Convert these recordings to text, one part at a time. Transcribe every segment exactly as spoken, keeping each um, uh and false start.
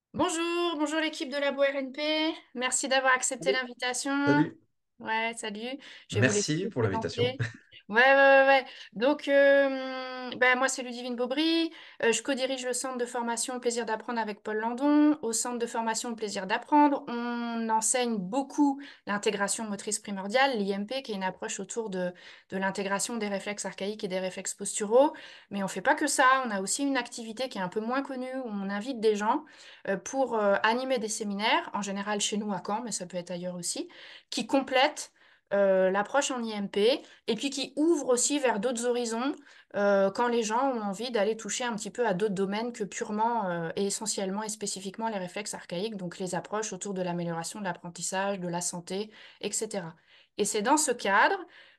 Bonjour, bonjour l'équipe de Labo R N P. Merci d'avoir accepté Salut. l'invitation. Salut. Ouais, salut. Je vais vous laisser Merci vous pour l'invitation. présenter. Ouais, ouais, ouais, ouais. Donc, euh, ben, moi, c'est Ludivine Bobry. Euh, je co-dirige le centre de formation Plaisir d'apprendre avec Paul Landon. Au centre de formation Plaisir d'apprendre, on enseigne beaucoup l'intégration motrice primordiale, l'I M P, qui est une approche autour de, de l'intégration des réflexes archaïques et des réflexes posturaux. Mais on fait pas que ça. On a aussi une activité qui est un peu moins connue, où on invite des gens euh, pour euh, animer des séminaires, en général chez nous à Caen, mais ça peut être ailleurs aussi, qui complètent euh, l'approche en I M P et puis qui ouvrent aussi vers d'autres horizons euh, quand les gens ont envie d'aller toucher un petit peu à d'autres domaines que purement euh, et essentiellement et spécifiquement les réflexes archaïques, donc les approches autour de l'amélioration de l'apprentissage, de la santé, et cetera. Et c'est dans ce cadre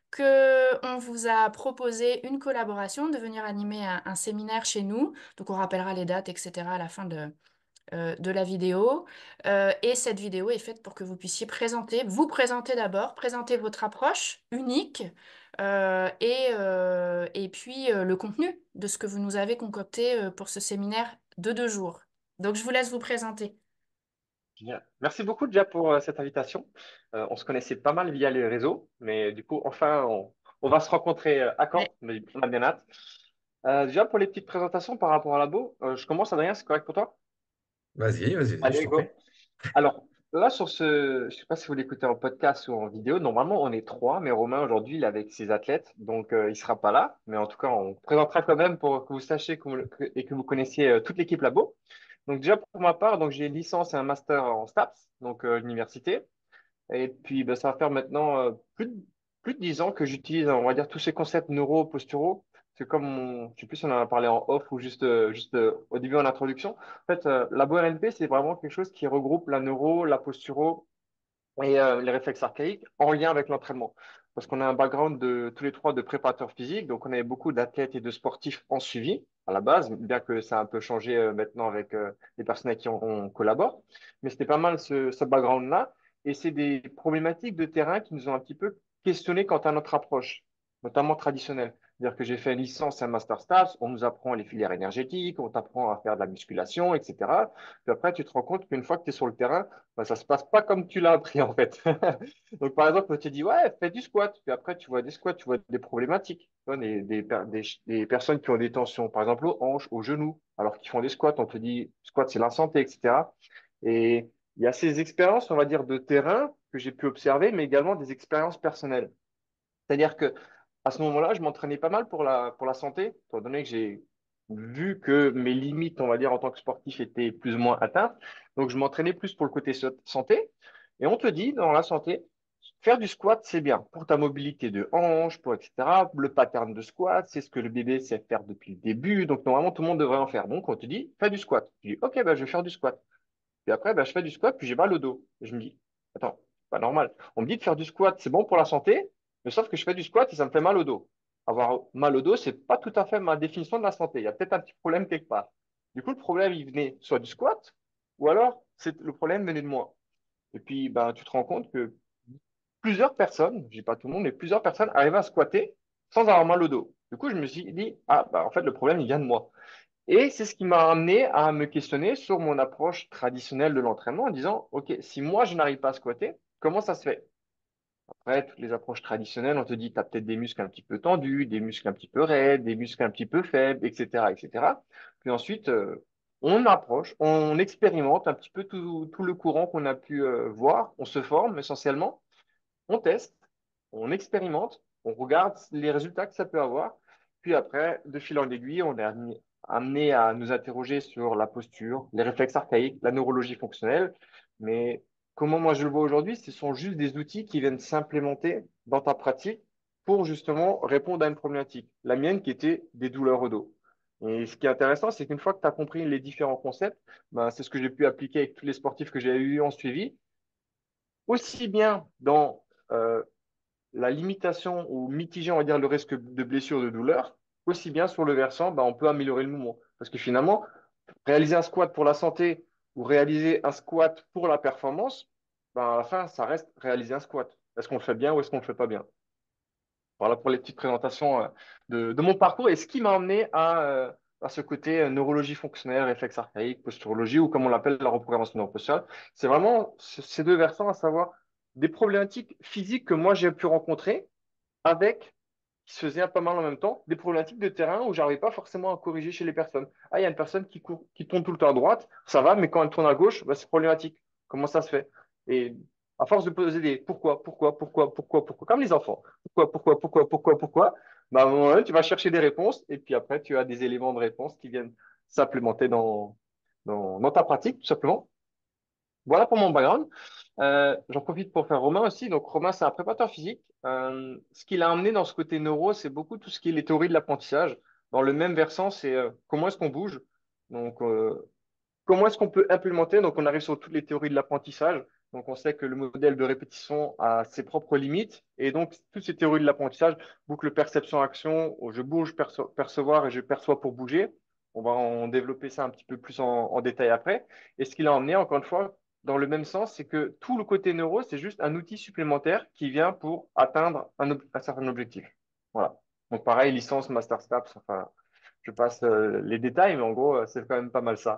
que on vous a proposé une collaboration de venir animer un, un séminaire chez nous. Donc on rappellera les dates, et cetera à la fin de, euh, de la vidéo. Euh, et cette vidéo est faite pour que vous puissiez présenter, vous présenter d'abord, présenter votre approche unique euh, et, euh, et puis euh, le contenu de ce que vous nous avez concocté euh, pour ce séminaire de deux jours. Donc je vous laisse vous présenter. Génial. Merci beaucoup déjà pour euh, cette invitation. Euh, on se connaissait pas mal via les réseaux, mais du coup, enfin, on, on va se rencontrer euh, à Ouais. Caen. Mais on a bien hâte. Euh, déjà, pour les petites présentations par rapport à Labo, euh, je commence, Adrien, c'est correct pour toi? Vas-y, vas-y, vas-y, je Allez, t'en prie. go. Alors, là, sur ce, je sais pas si vous l'écoutez en podcast ou en vidéo, normalement, on est trois, mais Romain, aujourd'hui, il est avec ses athlètes, donc euh, il sera pas là. Mais en tout cas, on présentera quand même pour que vous sachiez que vous- que- et que vous connaissiez euh, toute l'équipe Labo. Donc déjà, pour ma part, donc j'ai une licence et un master en STAPS, donc euh, université. Et puis, ben, ça va faire maintenant euh, plus de, plus de dix ans que j'utilise, on va dire, tous ces concepts neuro-posturaux. C'est comme, on, je sais plus si on en a parlé en off ou juste, euh, juste euh, au début en introduction. En fait, euh, la R N P, c'est vraiment quelque chose qui regroupe la neuro, la posturo et euh, les réflexes archaïques en lien avec l'entraînement. Parce qu'on a un background de tous les trois de préparateurs physiques, donc on avait beaucoup d'athlètes et de sportifs en suivi à la base, bien que ça a un peu changé euh, maintenant avec euh, les personnes avec qui on, on collabore. Mais c'était pas mal ce, ce background-là, et c'est des problématiques de terrain qui nous ont un petit peu questionné quant à notre approche, notamment traditionnelle. C'est-à-dire que j'ai fait une licence et un master stage, on nous apprend les filières énergétiques, on t'apprend à faire de la musculation, et cetera. Puis après, tu te rends compte qu'une fois que tu es sur le terrain, bah, ça se passe pas comme tu l'as appris en fait. Donc par exemple, on te dit ouais, fais du squat. Puis après, tu vois des squats, tu vois des problématiques. Tu vois, des, des, per- des, des personnes qui ont des tensions, par exemple aux hanches, aux genoux, alors qu'ils font des squats, on te dit squat c'est la santé, et cetera. Et il y a ces expériences, on va dire, de terrain que j'ai pu observer, mais également des expériences personnelles. C'est-à-dire que à ce moment-là, je m'entraînais pas mal pour la, pour la santé, étant donné que j'ai vu que mes limites, on va dire, en tant que sportif étaient plus ou moins atteintes. Donc, je m'entraînais plus pour le côté so- santé. Et on te dit, dans la santé, faire du squat, c'est bien pour ta mobilité de hanche, pour et cetera. Le pattern de squat, c'est ce que le bébé sait faire depuis le début. Donc, normalement, tout le monde devrait en faire. Donc, on te dit, fais du squat. Tu dis, OK, ben, je vais faire du squat. Puis après, ben, je fais du squat, puis j'ai mal au dos. Et je me dis, attends, c'est pas normal. On me dit de faire du squat, c'est bon pour la santé, mais sauf que je fais du squat et ça me fait mal au dos. Avoir mal au dos, c'est pas tout à fait ma définition de la santé. Il y a peut-être un petit problème quelque part. Du coup, le problème, il venait soit du squat, ou alors c'est, le problème venait de moi. Et puis, ben, tu te rends compte que plusieurs personnes, je dis pas tout le monde, mais plusieurs personnes arrivaient à squatter sans avoir mal au dos. Du coup, je me suis dit, ah, bah, en fait, le problème, il vient de moi. Et c'est ce qui m'a amené à me questionner sur mon approche traditionnelle de l'entraînement en disant, OK, si moi je n'arrive pas à squatter, comment ça se fait? Après, toutes les approches traditionnelles, on te dit, tu as peut-être des muscles un petit peu tendus, des muscles un petit peu raides, des muscles un petit peu faibles, et cetera, et cetera. Puis ensuite, euh, on approche, on expérimente un petit peu tout, tout le courant qu'on a pu euh, voir, on se forme essentiellement, on teste, on expérimente, on regarde les résultats que ça peut avoir. Puis après, de fil en aiguille, on est amené, amené à nous interroger sur la posture, les réflexes archaïques, la neurologie fonctionnelle. Mais comment moi je le vois aujourd'hui, ce sont juste des outils qui viennent s'implémenter dans ta pratique pour justement répondre à une problématique. La mienne qui était des douleurs au dos. Et ce qui est intéressant, c'est qu'une fois que tu as compris les différents concepts, ben, c'est ce que j'ai pu appliquer avec tous les sportifs que j'ai eu en suivi, aussi bien dans euh, la limitation ou mitiger, on va dire, le risque de blessure, de douleur, aussi bien sur le versant, bah, on peut améliorer le mouvement. Parce que finalement, réaliser un squat pour la santé ou réaliser un squat pour la performance, bah, à la fin, ça reste réaliser un squat. Est-ce qu'on le fait bien ou est-ce qu'on le fait pas bien? Voilà pour les petites présentations euh, de, de mon parcours et ce qui m'a amené à, euh, à ce côté euh, neurologie fonctionnelle, réflexe archaïque, posturologie, ou comme on l'appelle, la reprogrammation neuropostale. C'est vraiment ce- ces deux versants, à savoir des problématiques physiques que moi j'ai pu rencontrer avec qui se faisaient pas mal en même temps, des problématiques de terrain où j'arrivais pas forcément à corriger chez les personnes. Ah, il y a une personne qui court, qui tourne tout le temps à droite, ça va, mais quand elle tourne à gauche, bah, c'est problématique. Comment ça se fait? Et à force de poser des pourquoi, pourquoi, pourquoi, pourquoi, pourquoi, comme les enfants, pourquoi, pourquoi, pourquoi, pourquoi, pourquoi, bah, à un moment donné, tu vas chercher des réponses et puis après, tu as des éléments de réponse qui viennent s'implémenter dans, dans, dans ta pratique, tout simplement. Voilà pour mon background. Euh, j'en profite pour faire Romain aussi. Donc, Romain, c'est un préparateur physique. Euh, ce qu'il a amené dans ce côté neuro, c'est beaucoup tout ce qui est les théories de l'apprentissage. Dans le même versant, c'est euh, comment est-ce qu'on bouge. Donc, euh, comment est-ce qu'on peut implémenter? Donc, on arrive sur toutes les théories de l'apprentissage. Donc, on sait que le modèle de répétition a ses propres limites. Et donc, toutes ces théories de l'apprentissage, boucle perception-action, où je bouge, perço- percevoir et je perçois pour bouger. On va en développer ça un petit peu plus en, en détail après. Et ce qu'il a emmené, encore une fois, dans le même sens, c'est que tout le côté neuro, c'est juste un outil supplémentaire qui vient pour atteindre un, ob- un certain objectif. Voilà. Donc, pareil, licence, master STAPS, enfin, je passe euh, les détails, mais en gros, euh, c'est quand même pas mal ça.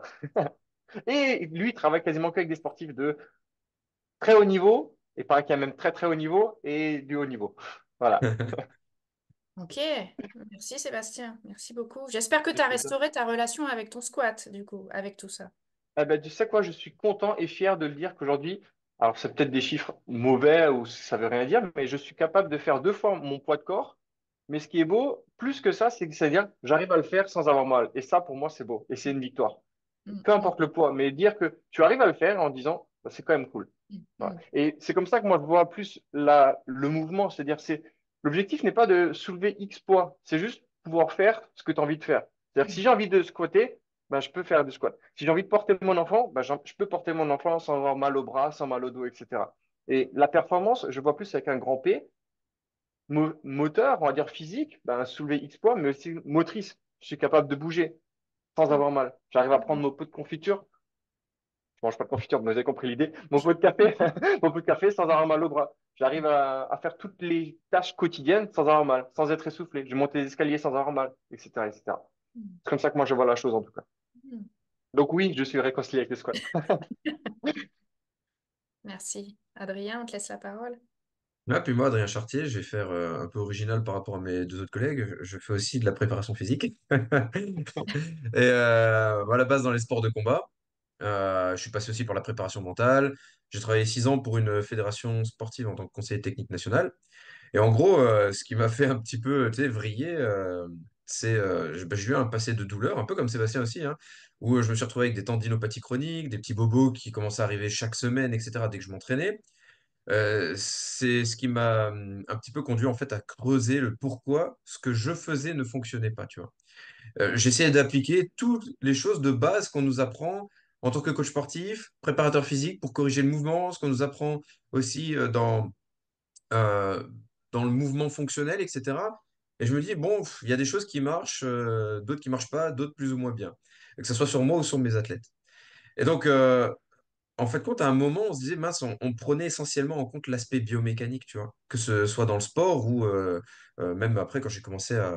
Et lui, il travaille quasiment qu'avec des sportifs de très haut niveau, et pareil qu'il y a même très très haut niveau et du haut niveau. Voilà. Ok, merci Sébastien, merci beaucoup. J'espère que tu as Juste ça. restauré ta relation avec ton squat, du coup, avec tout ça. Eh ben, tu sais quoi, je suis content et fier de le dire qu'aujourd'hui, alors c'est peut-être des chiffres mauvais ou ça veut rien dire, mais je suis capable de faire deux fois mon poids de corps. Mais ce qui est beau, plus que ça, c'est que c'est-à-dire j'arrive à le faire sans avoir mal. Et ça, pour moi, c'est beau. Et c'est une victoire. Mm, Peu mm, importe le poids, mais dire que tu arrives à le faire en disant, bah, c'est quand même cool. mm, Voilà. mm, Et c'est comme ça que moi je vois plus la, le mouvement, c'est-à-dire c'est l'objectif n'est pas de soulever X poids, c'est juste pouvoir faire ce que tu as envie de faire. C'est-à-dire que si mm, j'ai envie de squatter, ben, je peux faire du squat. Si j'ai envie de porter mon enfant, ben, j'en- je peux porter mon enfant sans avoir mal au bras, sans mal au dos, et cetera. Et la performance, je vois plus avec un grand P, mo- moteur, on va dire physique, ben, soulever X poids, mais aussi motrice. Je suis capable de bouger sans mm, avoir mal. J'arrive à prendre mm. mon pot de confiture, je mange pas de confiture, mais vous avez compris l'idée. Mon pot de café, mon pot de café sans avoir mal au bras. J'arrive à, à faire toutes les tâches quotidiennes sans avoir mal, sans être essoufflé. Je monte les escaliers sans avoir mal, et cetera, et cetera. C'est comme ça que moi je vois la chose en tout cas. Mm. Donc oui, je suis réconcilié avec le squat. Merci. Adrien, on te laisse la parole. Ah, puis moi, Adrien Chartier, je vais faire euh, un peu original par rapport à mes deux autres collègues. Je fais aussi de la préparation physique. Et euh, à la base, dans les sports de combat, euh, je suis passé aussi par la préparation mentale. J'ai travaillé six ans pour une fédération sportive en tant que conseiller technique national. Et en gros, euh, ce qui m'a fait un petit peu, tu sais, vriller, euh, c'est euh, je- bah, j'ai eu un passé de douleur, un peu comme Sébastien aussi, hein, où je me suis retrouvé avec des tendinopathies chroniques, des petits bobos qui commençaient à arriver chaque semaine, et cetera, dès que je m'entraînais. Euh, c'est ce qui m'a hum, un petit peu conduit en fait à creuser le pourquoi ce que je faisais ne fonctionnait pas, tu vois. Euh, j'essayais d'appliquer toutes les choses de base qu'on nous apprend en tant que coach sportif, préparateur physique pour corriger le mouvement, ce qu'on nous apprend aussi euh, dans, euh, dans le mouvement fonctionnel, et cetera. Et je me dis, bon, pff, il y a des choses qui marchent, euh, d'autres qui marchent pas, d'autres plus ou moins bien. Que ce soit sur moi ou sur mes athlètes. Et donc, euh, en fait, compte, à un moment, on se disait, mince, on, on prenait essentiellement en compte l'aspect biomécanique, tu vois, que ce soit dans le sport ou euh, euh, même après, quand j'ai commencé à,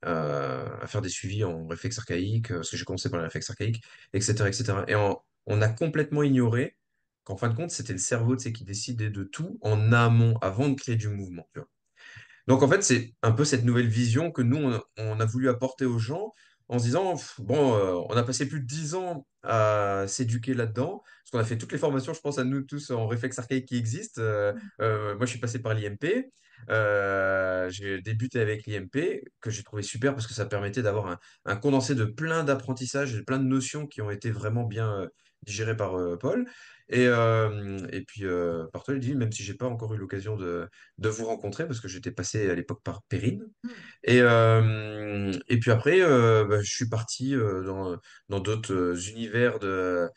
à- à faire des suivis en réflexe archaïque, euh, parce que j'ai commencé par les réflexes archaïques, et cetera, et cetera. Et cetera. Et on, on a complètement ignoré qu'en fin de compte, c'était le cerveau, tu sais, qui décidait de tout en amont, avant de créer du mouvement, tu vois. Donc en fait, c'est un peu cette nouvelle vision que nous, on, on a voulu apporter aux gens en se disant, pff, bon, euh, on a passé plus de dix ans à s'éduquer là-dedans, parce qu'on a fait toutes les formations, je pense à nous tous en réflexe archaïque qui existent. Euh, euh, moi, je suis passé par l'I M P. Euh, j'ai débuté avec l'I M P, que j'ai trouvé super parce que ça permettait d'avoir un, un condensé de plein d'apprentissages et de plein de notions qui ont été vraiment bien euh, digérées par euh, Paul. Et, euh, et puis, euh, par toi, il dit, même si j'ai pas encore eu l'occasion de de vous rencontrer parce que j'étais passé à l'époque par Perrine. Mm, Et, euh, et puis après, euh, bah, je suis parti euh, dans, dans d'autres euh, univers de,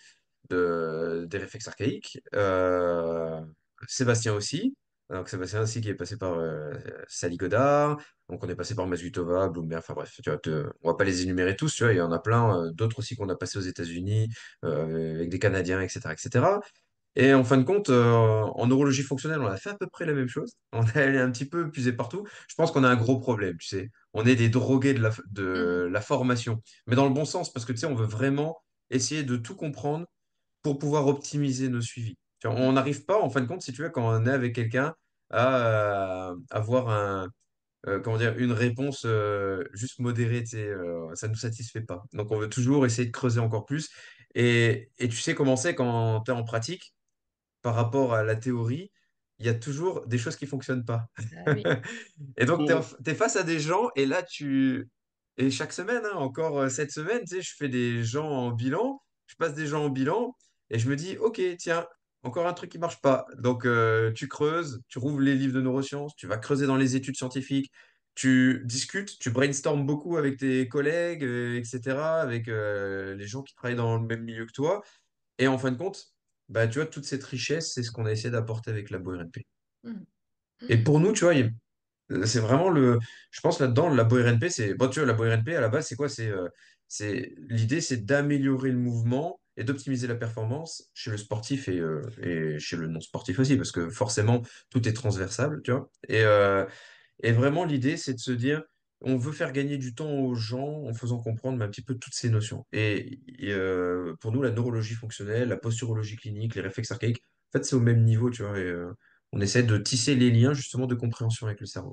de, des réflexes archaïques. Euh, Sébastien aussi. Donc Sébastien aussi qui est passé par euh, Sally Godard. Donc on est passé par Mazutova, Bloomberg, enfin bref, tu vois, te- on va pas les énumérer tous, tu vois, il y en a plein, euh, d'autres aussi qu'on a passé aux États-Unis, euh, avec des Canadiens, et cetera, et cetera. Et en fin de compte, euh, en neurologie fonctionnelle, on a fait à peu près la même chose. On est allé un petit peu puiser partout. Je pense qu'on a un gros problème, tu sais. on est des drogués de la, Mhm. de la formation. Mais dans le bon sens, parce que tu sais, on veut vraiment essayer de tout comprendre pour pouvoir optimiser nos suivis. Tu vois, on n'arrive pas, en fin de compte, si tu veux, quand on est avec quelqu'un, à euh, avoir un, euh, comment dire, une réponse euh, juste modérée, tu sais, euh, ça ne nous satisfait pas. Donc, on veut toujours essayer de creuser encore plus. Et, et tu sais comment c'est quand tu es en pratique, par rapport à la théorie, il y a toujours des choses qui fonctionnent pas. Ah oui. Et donc, tu Mhm. es, face à des gens, et là, tu... Et chaque semaine, hein, encore euh, cette semaine, tu sais, je fais des gens en bilan, je passe des gens en bilan, et je me dis, OK, tiens, encore un truc qui marche pas. Donc, euh, tu creuses, tu rouvres les livres de neurosciences, tu vas creuser dans les études scientifiques, tu discutes, tu brainstormes beaucoup avec tes collègues, euh, et cetera, avec euh, les gens qui travaillent dans le même milieu que toi. Et en fin de compte, bah, tu vois, toute cette richesse, c'est ce qu'on a essayé d'apporter avec la R N P. Mhm. Et pour nous, tu vois, il- c'est vraiment le. Je pense là-dedans, la R N P, c'est. Bon, tu vois, la R N P, à la base, c'est quoi? C'est, euh, c'est... L'idée, c'est d'améliorer le mouvement et d'optimiser la performance chez le sportif et, euh, et chez le non-sportif aussi, parce que forcément, tout est transversable, tu vois. Et, euh, et vraiment, l'idée, c'est de se dire, on veut faire gagner du temps aux gens en faisant comprendre mais un petit peu toutes ces notions. Et, et, euh, pour nous, la neurologie fonctionnelle, la posturologie clinique, les réflexes archaïques, en fait, c'est au même niveau, tu vois. Et, euh, on essaie de tisser les liens justement de compréhension avec le cerveau.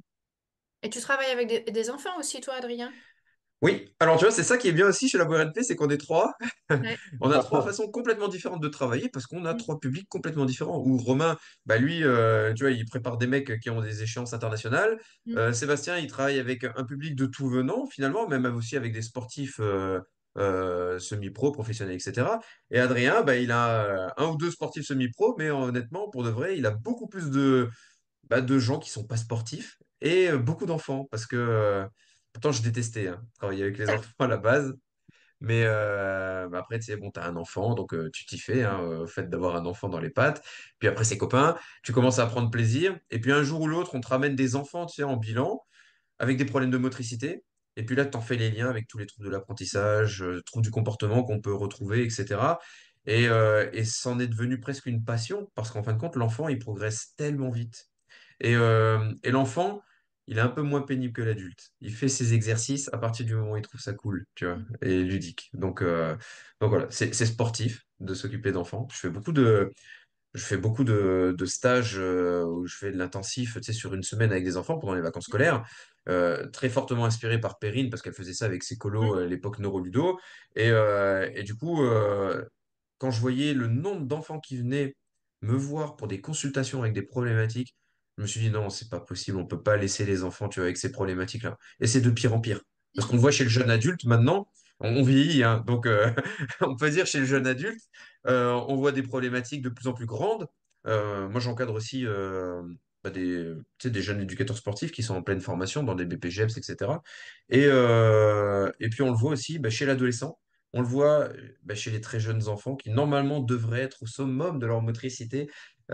Et tu travailles avec des, des enfants aussi, toi, Adrien? Oui, alors tu vois, c'est ça qui est bien aussi chez la R N P, c'est qu'on est trois. Ouais. On a trois façons complètement différentes de travailler parce qu'on a Mhm. trois publics complètement différents. Où Romain, bah lui, euh, tu vois, il prépare des mecs qui ont des échéances internationales. Mhm. Euh, Sébastien, il travaille avec un public de tout venant, finalement, même aussi avec des sportifs euh, euh, semi-pro, professionnels, et cetera. Et Adrien, bah, il a euh, un ou deux sportifs semi-pro, mais honnêtement, pour de vrai, il a beaucoup plus de, bah, de gens qui sont pas sportifs et euh, beaucoup d'enfants parce que euh, pourtant je détestais hein, travailler avec les enfants à la base. Mais euh, bah après, tu sais, bon, t'as un enfant, donc euh, tu t'y fais, hein, euh, au fait d'avoir un enfant dans les pattes. Puis après, ses copains, tu commences à prendre plaisir. Et puis un jour ou l'autre, on te ramène des enfants, tu sais, en bilan, avec des problèmes de motricité. Et puis là, tu en fais les liens avec tous les troubles de l'apprentissage, euh, troubles du comportement qu'on peut retrouver, et cetera. Et, euh, et c'en est devenu presque une passion, parce qu'en fin de compte, l'enfant, il progresse tellement vite. Et, euh, et l'enfant, il est un peu moins pénible que l'adulte. Il fait ses exercices à partir du moment où il trouve ça cool, tu vois, et ludique. Donc, euh, donc voilà, c'est c'est sportif de s'occuper d'enfants. Je fais beaucoup de, je fais beaucoup de, de stages euh, où je fais de l'intensif, tu sais, sur une semaine avec des enfants pendant les vacances scolaires, euh, très fortement inspiré par Perrine parce qu'elle faisait ça avec ses colos euh, à l'époque Neuroludo. Et, euh, et du coup, euh, quand je voyais le nombre d'enfants qui venaient me voir pour des consultations avec des problématiques, je me suis dit non, c'est pas possible, on peut pas laisser les enfants, tu vois, avec ces problématiques-là. Et c'est de pire en pire. Parce qu'on le voit chez le jeune adulte maintenant, on, on vieillit, hein, donc euh, on peut dire chez le jeune adulte, euh, on voit des problématiques de plus en plus grandes. Euh, moi, j'encadre aussi euh, bah, des, tu sais, des jeunes éducateurs sportifs qui sont en pleine formation dans des B P G E P S, et cetera. Et, euh, et puis, on le voit aussi bah, chez l'adolescent. On le voit euh, bah, chez les très jeunes enfants qui, normalement, devraient être au summum de leur motricité.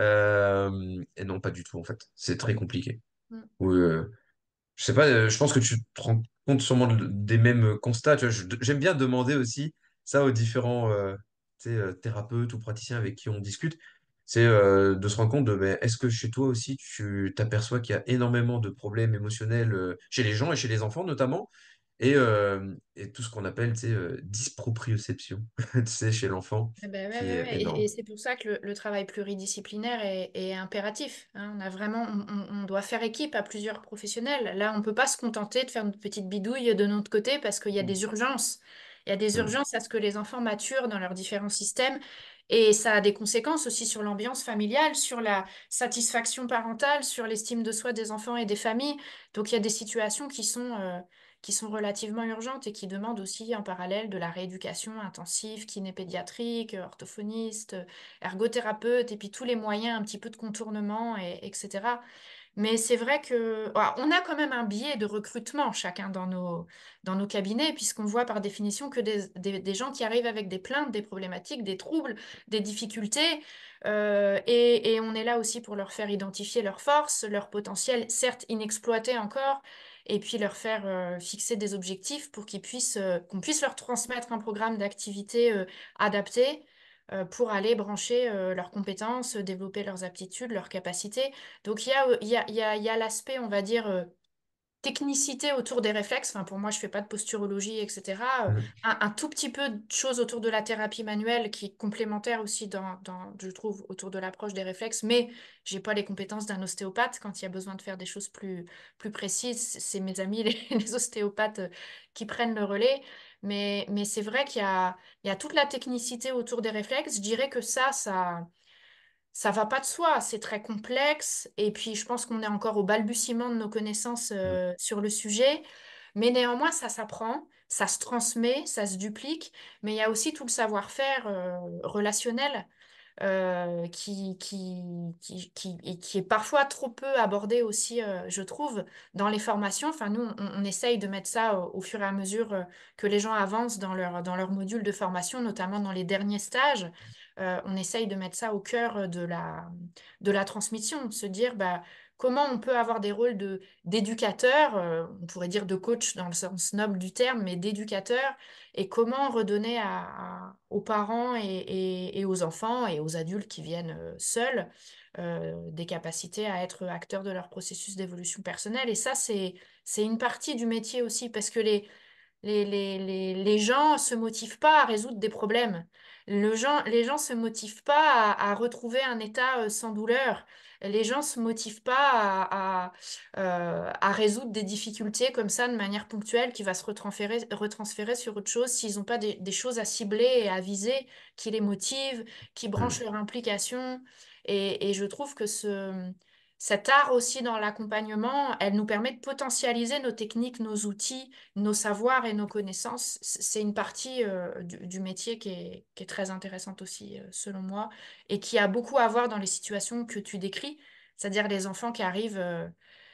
Euh, et non, pas du tout, en fait. C'est très compliqué. Mhm. Ou, euh, je sais pas, euh, je pense que tu te rends compte sûrement de- des mêmes constats. Tu vois, je- j'aime bien demander aussi ça aux différents euh, tu sais, euh, thérapeutes ou praticiens avec qui on discute. C'est euh, de se rendre compte de, ben, est-ce que chez toi aussi tu t'aperçois qu'il y a énormément de problèmes émotionnels euh, chez les gens et chez les enfants notamment, et, euh, et tout ce qu'on appelle, tu sais, euh, dysproprioception, tu sais, chez l'enfant, Eh ben ouais, qui ouais, est ouais. Et, et énorme. c'est pour ça que le, le travail pluridisciplinaire est, est impératif, hein. On a vraiment, on, on- on doit faire équipe à plusieurs professionnels. Là, on ne peut pas se contenter de faire notre petite bidouille de notre côté parce qu'il y a des urgences. Il y a des Mm. urgences à ce que les enfants maturent dans leurs différents systèmes. Et ça a des conséquences aussi sur l'ambiance familiale, sur la satisfaction parentale, sur l'estime de soi des enfants et des familles. Donc il y a des situations qui sont, euh, qui sont relativement urgentes et qui demandent aussi en parallèle de la rééducation intensive, kiné pédiatrique, orthophoniste, ergothérapeute, et puis tous les moyens un petit peu de contournement, et, etc. Mais c'est vrai que ah, on a quand même un biais de recrutement chacun dans nos, dans nos cabinets, puisqu'on voit par définition que des, des- des gens qui arrivent avec des plaintes, des problématiques, des troubles, des difficultés, euh, et, et on est là aussi pour leur faire identifier leurs forces, leurs potentiels, certes inexploités encore, et puis leur faire euh, fixer des objectifs pour qu'ils puissent, euh, qu'on puisse leur transmettre un programme d'activité euh, adapté euh, pour aller brancher euh, leurs compétences, développer leurs aptitudes, leurs capacités. Donc il y a, il y a, il y a, il y a l'aspect, on va dire, euh, technicité autour des réflexes, enfin pour moi je fais pas de posturologie, et cetera. euh, Mm. un, un tout petit peu de choses autour de la thérapie manuelle qui est complémentaire aussi dans, dans, je trouve, autour de l'approche des réflexes, mais j'ai pas les compétences d'un ostéopathe quand il y a besoin de faire des choses plus, plus précises. C'est mes amis, les, les ostéopathes, euh, qui prennent le relais. Mais, mais c'est vrai qu'il y a, il y a toute la technicité autour des réflexes. Je dirais que ça, ça. Ça va pas de soi, c'est très complexe. Et puis, je pense qu'on est encore au balbutiement de nos connaissances Mm. euh, sur le sujet. Mais néanmoins, ça s'apprend, ça se transmet, ça se duplique. Mais il y a aussi tout le savoir-faire euh, relationnel euh, qui, qui, qui, qui, et qui est parfois trop peu abordé aussi, euh, je trouve, dans les formations. Enfin, nous, on, on essaye de mettre ça au, au fur et à mesure euh, que les gens avancent dans leur, dans leur module de formation, notamment dans les derniers stages. Euh, on essaye de mettre ça au cœur de la, de la transmission, de se dire bah, comment on peut avoir des rôles de, d'éducateur, euh, on pourrait dire de coach dans le sens noble du terme, mais d'éducateur, et comment redonner à, à- aux parents et, et- et aux enfants et aux adultes qui viennent euh, seuls euh, des capacités à être acteurs de leur processus d'évolution personnelle. Et ça, c'est, c'est une partie du métier aussi, parce que les, les, les, les, les gens se motivent pas à résoudre des problèmes. Le gens, les gens se motivent pas à, à retrouver un état euh, sans douleur. Les gens se motivent pas à, à, euh, à résoudre des difficultés comme ça de manière ponctuelle qui va se retransférer, retransférer sur autre chose s'ils n'ont pas des, des choses à cibler et à viser qui les motivent, qui branchent Mm. leur implication. Et, et je trouve que ce, cet art aussi dans l'accompagnement, elle nous permet de potentialiser nos techniques, nos outils, nos savoirs et nos connaissances. C- C'est une partie euh, du, du métier qui est, qui est très intéressante aussi, euh, selon moi, et qui a beaucoup à voir dans les situations que tu décris, c'est-à-dire les enfants qui arrivent euh,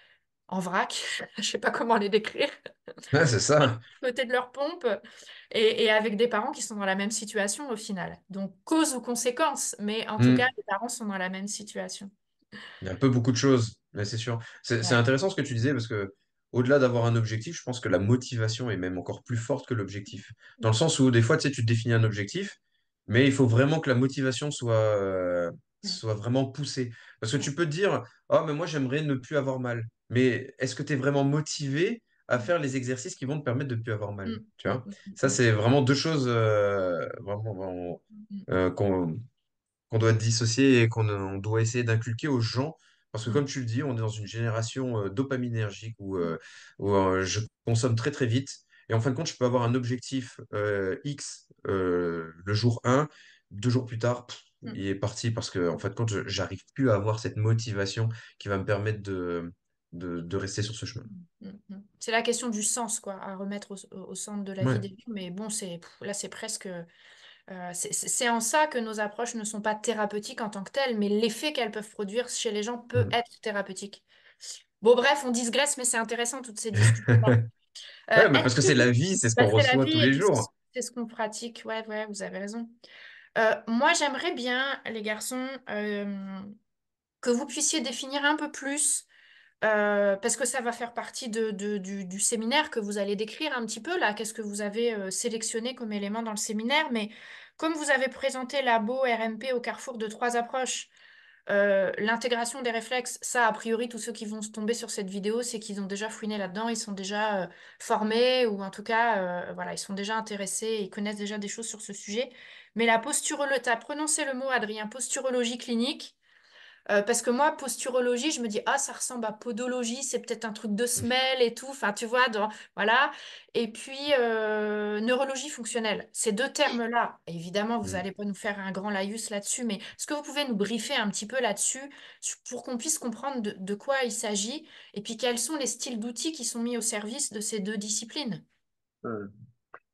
en vrac, je sais pas comment les décrire, Ouais, c'est ça. côté de leur pompe, et, et avec des parents qui sont dans la même situation au final. Donc cause ou conséquence, mais en tout cas, Mm. les parents sont dans la même situation. Il y a un peu beaucoup de choses, mais c'est sûr. C'est c'est Ouais. intéressant ce que tu disais parce que au-delà d'avoir un objectif, je pense que la motivation est même encore plus forte que l'objectif. Dans le sens où des fois, tu sais, tu te définis un objectif, mais il faut vraiment que la motivation soit, euh, Mm, soit vraiment poussée. Parce que mm, tu peux te dire, oh, mais moi, j'aimerais ne plus avoir mal. Mais est-ce que tu es vraiment motivé à faire les exercices qui vont te permettre de ne plus avoir mal? mm, Tu mm, vois? mm, Ça, mm, c'est vraiment deux choses euh, vraiment, vraiment, mm, euh, qu'on qu'on doit dissocier et qu'on on doit essayer d'inculquer aux gens. Parce que mm, comme tu le dis, on est dans une génération euh, dopaminergique où, mm, euh, où, euh, je consomme très très vite. Et en fin de compte, je peux avoir un objectif euh, X euh, le jour un, deux jours plus tard, pff, mm, il est parti parce que en fin de compte, je- j'arrive plus à avoir cette motivation qui va me permettre de, de, de rester sur ce chemin. mm, mm. C'est la question du sens, quoi, à remettre au, au centre de la vie Ouais. des gens. Mais bon, c'est, pff, là, c'est presque. Euh, c'est c'est- c'est en ça que nos approches ne sont pas thérapeutiques en tant que telles, mais l'effet qu'elles peuvent produire chez les gens peut Mm. être thérapeutique. Bon, bref, on digresse, mais c'est intéressant toutes ces discussions-là. Euh, Ouais, mais parce que est-ce c'est que la vous- vie, c'est ce bah, qu'on c'est la reçoit tous vie et les puis c'est jours. c'est ce qu'on pratique. Ouais, ouais, vous avez raison. Euh, moi, j'aimerais bien, les garçons, euh, que vous puissiez définir un peu plus. Euh, parce que ça va faire partie de, de- du, du séminaire que vous allez décrire un petit peu là. Qu'est-ce que vous avez euh, sélectionné comme élément dans le séminaire? Mais comme vous avez présenté labo R M P au carrefour de trois approches, euh, l'intégration des réflexes, ça, a priori, tous ceux qui vont se tomber sur cette vidéo, c'est qu'ils ont déjà fouiné là-dedans, ils sont déjà euh, formés ou en tout cas, euh, voilà, ils sont déjà intéressés, ils connaissent déjà des choses sur ce sujet. Mais la posturologie, tu as prononcé le mot, Adrien, posturologie clinique. Euh, parce que moi, posturologie, je me dis, ah, ça ressemble à podologie, c'est peut-être un truc de semelle et tout. Enfin, tu vois, dans- voilà. Et puis, euh, neurologie fonctionnelle. Ces deux termes-là, évidemment, vous Mm. n'allez pas nous faire un grand laïus là-dessus, mais est-ce que vous pouvez nous briefer un petit peu là-dessus pour qu'on puisse comprendre de, de quoi il s'agit et puis quels sont les styles d'outils qui sont mis au service de ces deux disciplines? Hmm.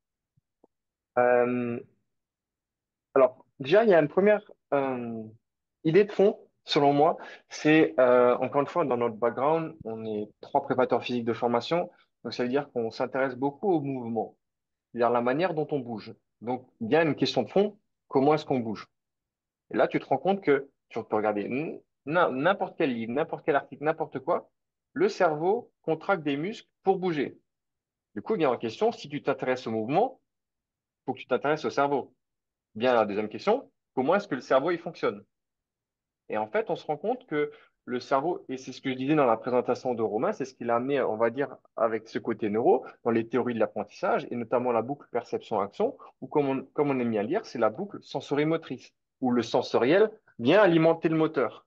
Euh, alors, déjà, il y a une première euh, idée de fond, selon moi. C'est, euh, encore une fois, dans notre background, on est trois préparateurs physiques de formation. Donc, ça veut dire qu'on s'intéresse beaucoup au mouvement, c'est-à-dire la manière dont on bouge. Donc, il y a une question de fond, comment est-ce qu'on bouge? Et là, tu te rends compte que tu peux regarder n- n'importe quel livre, n'importe quel article, n'importe quoi, le cerveau contracte des muscles pour bouger. Du coup, il vient en question, si tu t'intéresses au mouvement, il faut que tu t'intéresses au cerveau. Bien, la deuxième question, comment est-ce que le cerveau il fonctionne? Et en fait, on se rend compte que le cerveau, et c'est ce que je disais dans la présentation de Romain, c'est ce qu'il a amené, on va dire, avec ce côté neuro, dans les théories de l'apprentissage, et notamment la boucle perception-action, ou comme on, comme on aime bien lire, c'est la boucle sensorimotrice, où le sensoriel vient alimenter le moteur.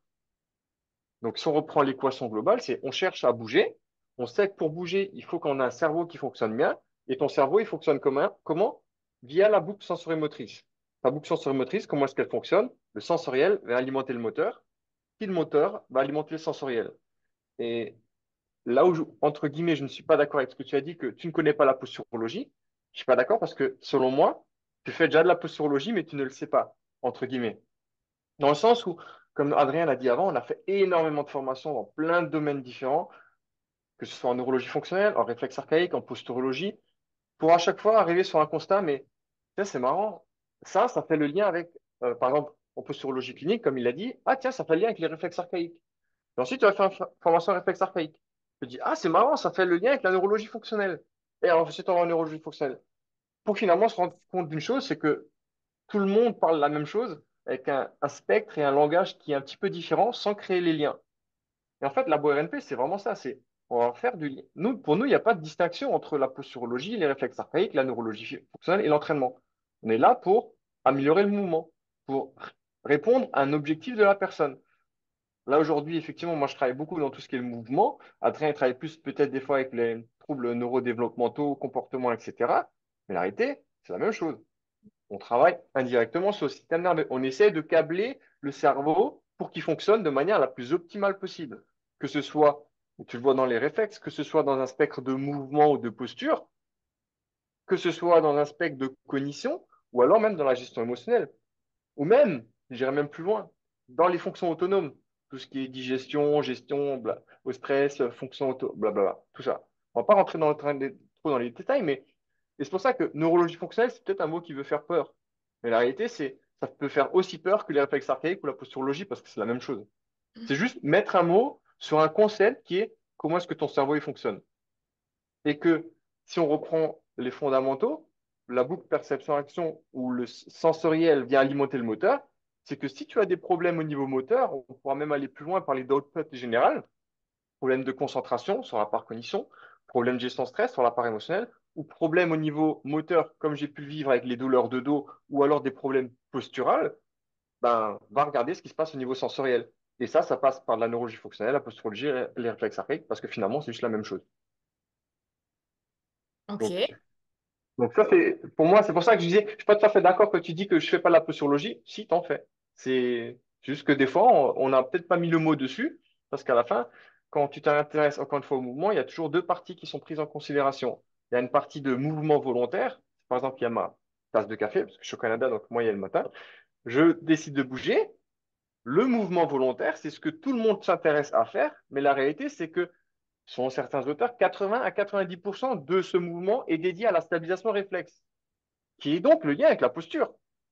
Donc, si on reprend l'équation globale, c'est on cherche à bouger, on sait que pour bouger, il faut qu'on ait un cerveau qui fonctionne bien, et ton cerveau, il fonctionne comment? Comment? Via la boucle sensorimotrice. Ta boucle sensorimotrice, comment est-ce qu'elle fonctionne? Le sensoriel va alimenter le moteur, puis le moteur va alimenter le sensoriel. Et là où, je- entre guillemets, je ne suis pas d'accord avec ce que tu as dit, que tu ne connais pas la posturologie, je suis pas d'accord parce que, selon moi, tu fais déjà de la posturologie, mais tu ne le sais pas, entre guillemets. Dans le sens où, comme Adrien l'a dit avant, on a fait énormément de formations dans plein de domaines différents, que ce soit en neurologie fonctionnelle, en réflexe archaïque, en posturologie, pour à chaque fois arriver sur un constat, mais tiens, c'est marrant, ça, ça fait le lien avec, euh, par exemple, en posturologie clinique, comme il l'a dit, ah tiens, ça fait le lien avec les réflexes archaïques. Et ensuite, tu vas faire une fa- formation en réflexe archaïque. Tu te dis, ah, c'est marrant, ça fait le lien avec la neurologie fonctionnelle. Et alors, ensuite, on va en neurologie fonctionnelle. Pour finalement se rendre compte d'une chose, c'est que tout le monde parle la même chose avec un, un spectre et un langage qui est un petit peu différent sans créer les liens. Et en fait, la R N P, c'est vraiment ça. C'est, on va faire du lien. Nous, pour nous, il n'y a pas de distinction entre la posturologie, les réflexes archaïques, la neurologie fonctionnelle et l'entraînement. On est là pour améliorer le mouvement, pour répondre à un objectif de la personne. Là, aujourd'hui, effectivement, moi, je travaille beaucoup dans tout ce qui est le mouvement. Adrien, il travaille plus peut-être des fois avec les troubles neurodéveloppementaux, comportements, et cetera. Mais la réalité, c'est la même chose. On travaille indirectement sur le système nerveux. On essaie de câbler le cerveau pour qu'il fonctionne de manière la plus optimale possible. Que ce soit, tu le vois dans les réflexes, que ce soit dans un spectre de mouvement ou de posture, que ce soit dans un spectre de cognition, ou alors même dans la gestion émotionnelle. Ou même, j'irais même plus loin, dans les fonctions autonomes, tout ce qui est digestion, gestion, bla, au stress, fonction auto, blablabla, tout ça. On va pas rentrer dans le train de- trop dans les détails, mais et c'est pour ça que neurologie fonctionnelle, c'est peut-être un mot qui veut faire peur. Mais la réalité, c'est ça peut faire aussi peur que les réflexes archaïques ou la posturologie parce que c'est la même chose. C'est juste mettre un mot sur un concept qui est comment est-ce que ton cerveau il fonctionne. Et que si on reprend les fondamentaux, la boucle perception-action où le sensoriel vient alimenter le moteur, c'est que si tu as des problèmes au niveau moteur, on pourra même aller plus loin et parler d'output général, problème de concentration sur la part cognition, problème de gestion de stress sur la part émotionnelle, ou problème au niveau moteur, comme j'ai pu le vivre avec les douleurs de dos, ou alors des problèmes posturaux, ben, va regarder ce qui se passe au niveau sensoriel. Et ça, ça passe par de la neurologie fonctionnelle, la posturologie, les réflexes archaïques, parce que finalement, c'est juste la même chose. Ok. Donc, Donc ça, c'est pour moi, c'est pour ça que je disais, je suis pas tout à fait d'accord que tu dis que je fais pas de la posturologie. Si, t'en fais. C'est juste que des fois, on on n'a peut-être pas mis le mot dessus, parce qu'à la fin, quand tu t'intéresses encore une fois au mouvement, il y a toujours deux parties qui sont prises en considération. Il y a une partie de mouvement volontaire. Par exemple, il y a ma tasse de café, parce que je suis au Canada, donc moi, il y a le matin. Je décide de bouger. Le mouvement volontaire, c'est ce que tout le monde s'intéresse à faire, mais la réalité, c'est que selon certains auteurs, quatre-vingts à quatre-vingt-dix pour cent de ce mouvement est dédié à la stabilisation réflexe, qui est donc le lien avec la posture.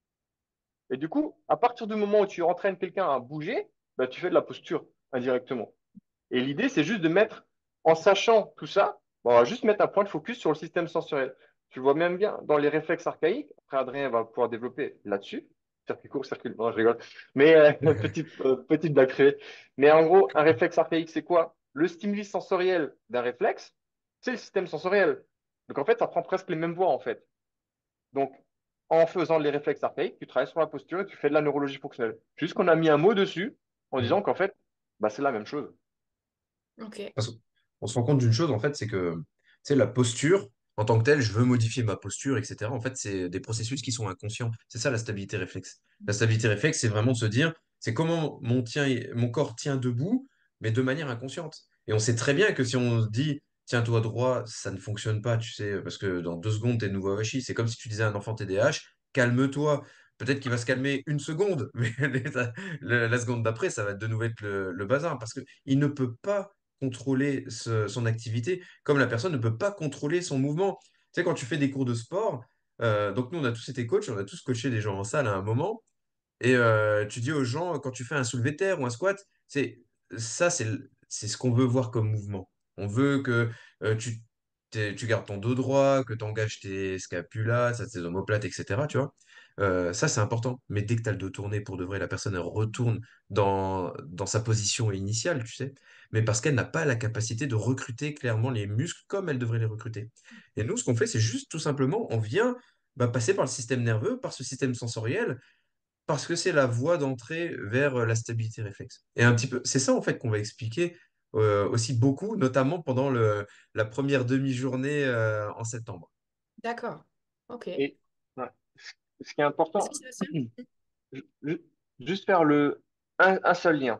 Et du coup, à partir du moment où tu entraînes quelqu'un à bouger, bah, tu fais de la posture indirectement. Et l'idée, c'est juste de mettre, en sachant tout ça, bon, on va juste mettre un point de focus sur le système sensoriel. Tu le vois même bien dans les réflexes archaïques. Après, Adrien va pouvoir développer là-dessus. Circuit court, circuit... Non, je rigole. Mais euh, petite, euh, petite blague privée. Mais en gros, un réflexe archaïque, c'est quoi? Le stimuli sensoriel d'un réflexe, c'est le système sensoriel. Donc en fait, ça prend presque les mêmes voies, en fait. Donc, en faisant les réflexes archaïques, tu travailles sur la posture et tu fais de la neurologie fonctionnelle. Juste qu'on a mis un mot dessus en disant qu'en fait, bah, c'est la même chose. Ok. Parce qu'on se rend compte d'une chose, en fait, c'est que, tu sais, la posture, en tant que telle, je veux modifier ma posture, et cetera. En fait, c'est des processus qui sont inconscients. C'est ça la stabilité réflexe. La stabilité réflexe, c'est vraiment de se dire, c'est comment mon, tient, mon corps tient debout, mais de manière inconsciente. Et on sait très bien que si on se dit, tiens-toi droit, ça ne fonctionne pas, tu sais, parce que dans deux secondes, t'es de nouveau avachi. C'est comme si tu disais à un enfant T D A H, calme-toi. Peut-être qu'il va se calmer une seconde, mais la, la seconde d'après, ça va de nouveau être le, le bazar, parce qu'il ne peut pas contrôler ce- son activité, comme la personne ne peut pas contrôler son mouvement. Tu sais, quand tu fais des cours de sport, euh, donc nous, on a tous été coachs, on a tous coaché des gens en salle à un moment, et euh, tu dis aux gens, quand tu fais un soulevé de terre ou un squat, c'est ça, c'est le- c'est ce qu'on veut voir comme mouvement. On veut que euh, tu t'es- tu gardes ton dos droit, que tu engages tes scapulas, ça, tes omoplates, et cetera. Tu vois. Euh, ça, c'est important. Mais dès que tu as le dos tourné, pour de vrai, la personne, elle retourne dans, dans sa position initiale, tu sais. Mais parce qu'elle n'a pas la capacité de recruter clairement les muscles comme elle devrait les recruter. Et nous, ce qu'on fait, c'est juste tout simplement, on vient bah, passer par le système nerveux, par ce système sensoriel, parce que c'est la voie d'entrée vers euh, la stabilité réflexe. Et un petit peu, c'est ça en fait qu'on va expliquer euh, aussi beaucoup, notamment pendant le, la première demi-journée euh, en septembre. D'accord. Ok. Et ouais, ce ce qui est Qu'est-ce important, qui se passe? ju- ju- juste faire le, un, un seul lien.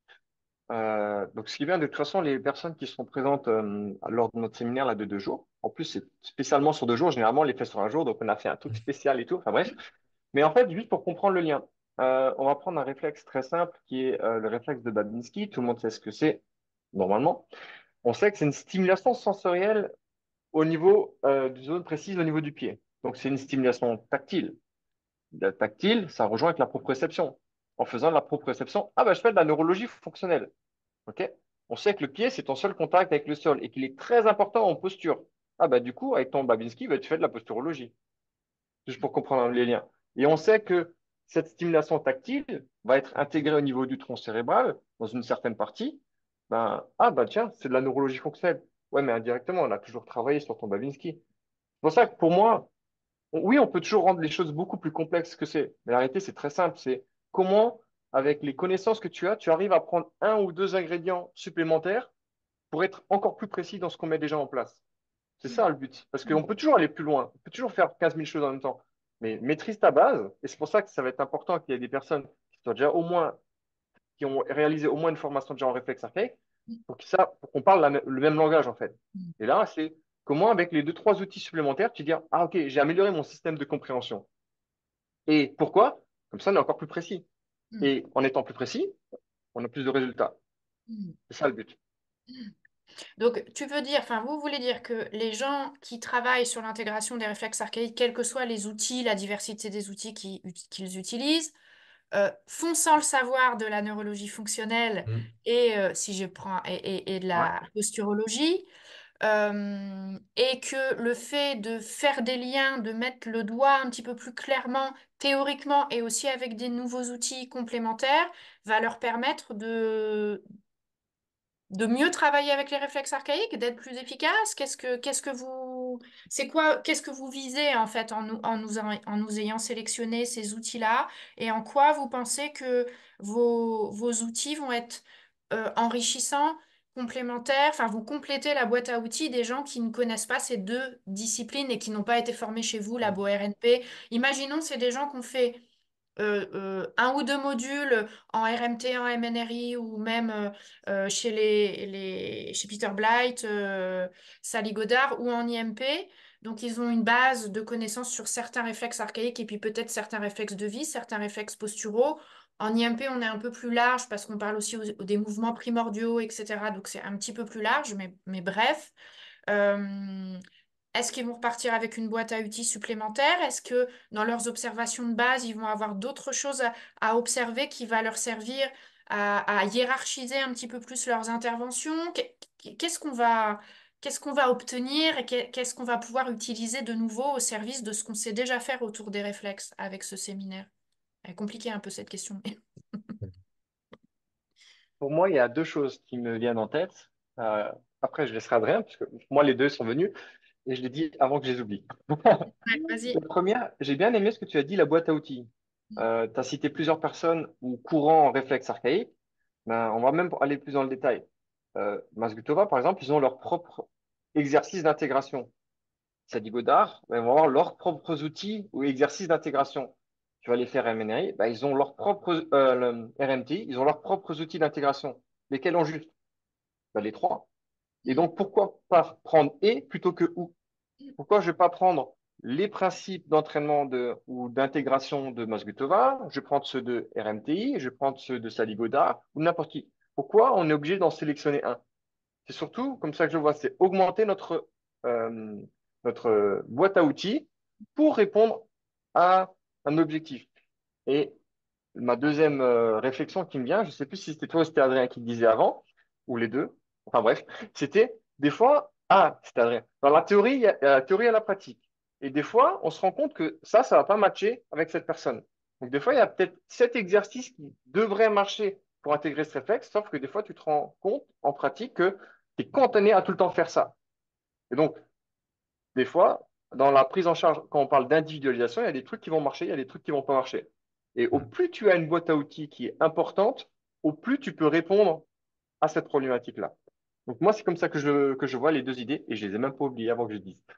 Euh, donc, ce qui est bien, de toute façon, les personnes qui seront présentes euh, lors de notre séminaire là, de deux jours, en plus, c'est spécialement sur deux jours, généralement, on les fait sur un jour, donc on a fait un truc spécial et tout, enfin bref. Mais en fait, juste pour comprendre le lien, euh, on va prendre un réflexe très simple qui est euh, le réflexe de Babinski. Tout le monde sait ce que c'est, normalement. On sait que c'est une stimulation sensorielle au niveau euh, d'une zone précise au niveau du pied. Donc, c'est une stimulation tactile. La tactile, ça rejoint avec la proprioception. En faisant de la proprioception, ah ben, je fais de la neurologie fonctionnelle. Ok? On sait que le pied, c'est ton seul contact avec le sol et qu'il est très important en posture. Ah bah du coup, avec ton Babinski, bah, tu fais de la posturologie, juste pour comprendre les liens. Et on sait que cette stimulation tactile va être intégrée au niveau du tronc cérébral, dans une certaine partie. Ben, ah bah tiens, c'est de la neurologie fonctionnelle. Ouais, mais indirectement, on a toujours travaillé sur ton Babinski. C'est pour ça que pour moi, on- oui, on peut toujours rendre les choses beaucoup plus complexes que c'est. Mais la réalité, c'est très simple. C'est comment, avec les connaissances que tu as, tu arrives à prendre un ou deux ingrédients supplémentaires pour être encore plus précis dans ce qu'on met déjà en place. C'est ça le but. Parce qu'on peut toujours aller plus loin. On peut toujours faire quinze mille choses en même temps. Mais maîtrise ta base. Et c'est pour ça que ça va être important qu'il y ait des personnes qui soient déjà au moins, qui ont réalisé au moins une formation déjà en réflexe archaïque pour que ça, pour qu'on parle la le même langage, en fait. Et là, c'est comment, avec les deux, trois outils supplémentaires, tu dis, ah, OK, j'ai amélioré mon système de compréhension. Et pourquoi? Comme ça, on est encore plus précis. Et en étant plus précis, on a plus de résultats. C'est ça le but. Donc, tu veux dire, enfin, vous voulez dire que les gens qui travaillent sur l'intégration des réflexes archaïques, quels que soient les outils, la diversité des outils qui- qu'ils utilisent, euh, font sans le savoir de la neurologie fonctionnelle Mm. et, euh, si je prends, et, et- et de Ouais. la posturologie, euh, et que le fait de faire des liens, de mettre le doigt un petit peu plus clairement, théoriquement, et aussi avec des nouveaux outils complémentaires, va leur permettre de de mieux travailler avec les réflexes archaïques, d'être plus efficace? Qu'est-ce que, qu'est-ce que vous, c'est quoi, qu'est-ce que vous visez en fait en nous, en nous, en nous ayant sélectionné ces outils-là et en quoi vous pensez que vos, vos outils vont être euh, enrichissants, complémentaires, enfin vous complétez la boîte à outils des gens qui ne connaissent pas ces deux disciplines et qui n'ont pas été formés chez vous, la Mm. R N P. Imaginons c'est des gens qui ont fait euh, euh, un ou deux modules en R M T, en M N R I ou même euh, euh, chez, les, les- chez Peter Blight, euh, Sally Godard ou en I M P. Donc, ils ont une base de connaissances sur certains réflexes archaïques et puis peut-être certains réflexes de vie, certains réflexes posturaux. En I M P, on est un peu plus large parce qu'on parle aussi aux- des mouvements primordiaux, et cetera. Donc, c'est un petit peu plus large, mais, mais bref. Euh, Est-ce qu'ils vont repartir avec une boîte à outils supplémentaire? Est-ce que dans leurs observations de base, ils vont avoir d'autres choses à, à observer qui va leur servir à, à hiérarchiser un petit peu plus leurs interventions? Qu'est- Qu'est-ce qu'on va, qu'est-ce qu'on va obtenir et qu'est- qu'est-ce qu'on va pouvoir utiliser de nouveau au service de ce qu'on sait déjà faire autour des réflexes avec ce séminaire? Elle est compliquée un peu cette question. mais- Pour moi, il y a deux choses qui me viennent en tête. Euh, après, je laisserai Adrien, parce que moi, les deux sont venus et je les dis avant que je les oublie. Ouais, vas-y. La première, j'ai bien aimé ce que tu as dit, la boîte à outils. Euh, tu as cité plusieurs personnes ou courants en réflexe archaïque. Ben, on va même aller plus dans le détail. Euh, Masgutova, par exemple, ils ont leur propre exercice d'intégration. Sadi Godard, ben, ils vont avoir leurs propres outils ou exercices d'intégration. Tu vas les faire M N R I, ben, ils ont leurs propres euh, le R M T, ils ont leurs propres outils d'intégration. Lesquels ont juste? Ben, les trois. Et donc, pourquoi pas prendre et plutôt que ou? Pourquoi je ne vais pas prendre les principes d'entraînement de, ou d'intégration de Masgutova, je vais prendre ceux de R M T I, je vais prendre ceux de Sally Godard ou n'importe qui. Pourquoi on est obligé d'en sélectionner un? C'est surtout, comme ça que je vois, c'est augmenter notre, euh, notre boîte à outils pour répondre à un objectif. Et ma deuxième euh, réflexion qui me vient, je ne sais plus si c'était toi ou c'était Adrien qui le disait avant, ou les deux, enfin bref, c'était des fois, Ah, c'est-à-dire, dans la théorie, il y a il y a la théorie et la pratique. Et des fois, on se rend compte que ça, ça va pas matcher avec cette personne. Donc, des fois, il y a peut-être cet exercice qui devrait marcher pour intégrer ce réflexe, sauf que des fois, tu te rends compte en pratique que tu es cantonné à tout le temps faire ça. Et donc, des fois, dans la prise en charge, quand on parle d'individualisation, il y a des trucs qui vont marcher, il y a des trucs qui vont pas marcher. Et au Mm. plus tu as une boîte à outils qui est importante, au plus tu peux répondre à cette problématique-là. Donc moi, c'est comme ça que je, que je vois les deux idées et je les ai même pas oubliées avant que je dise.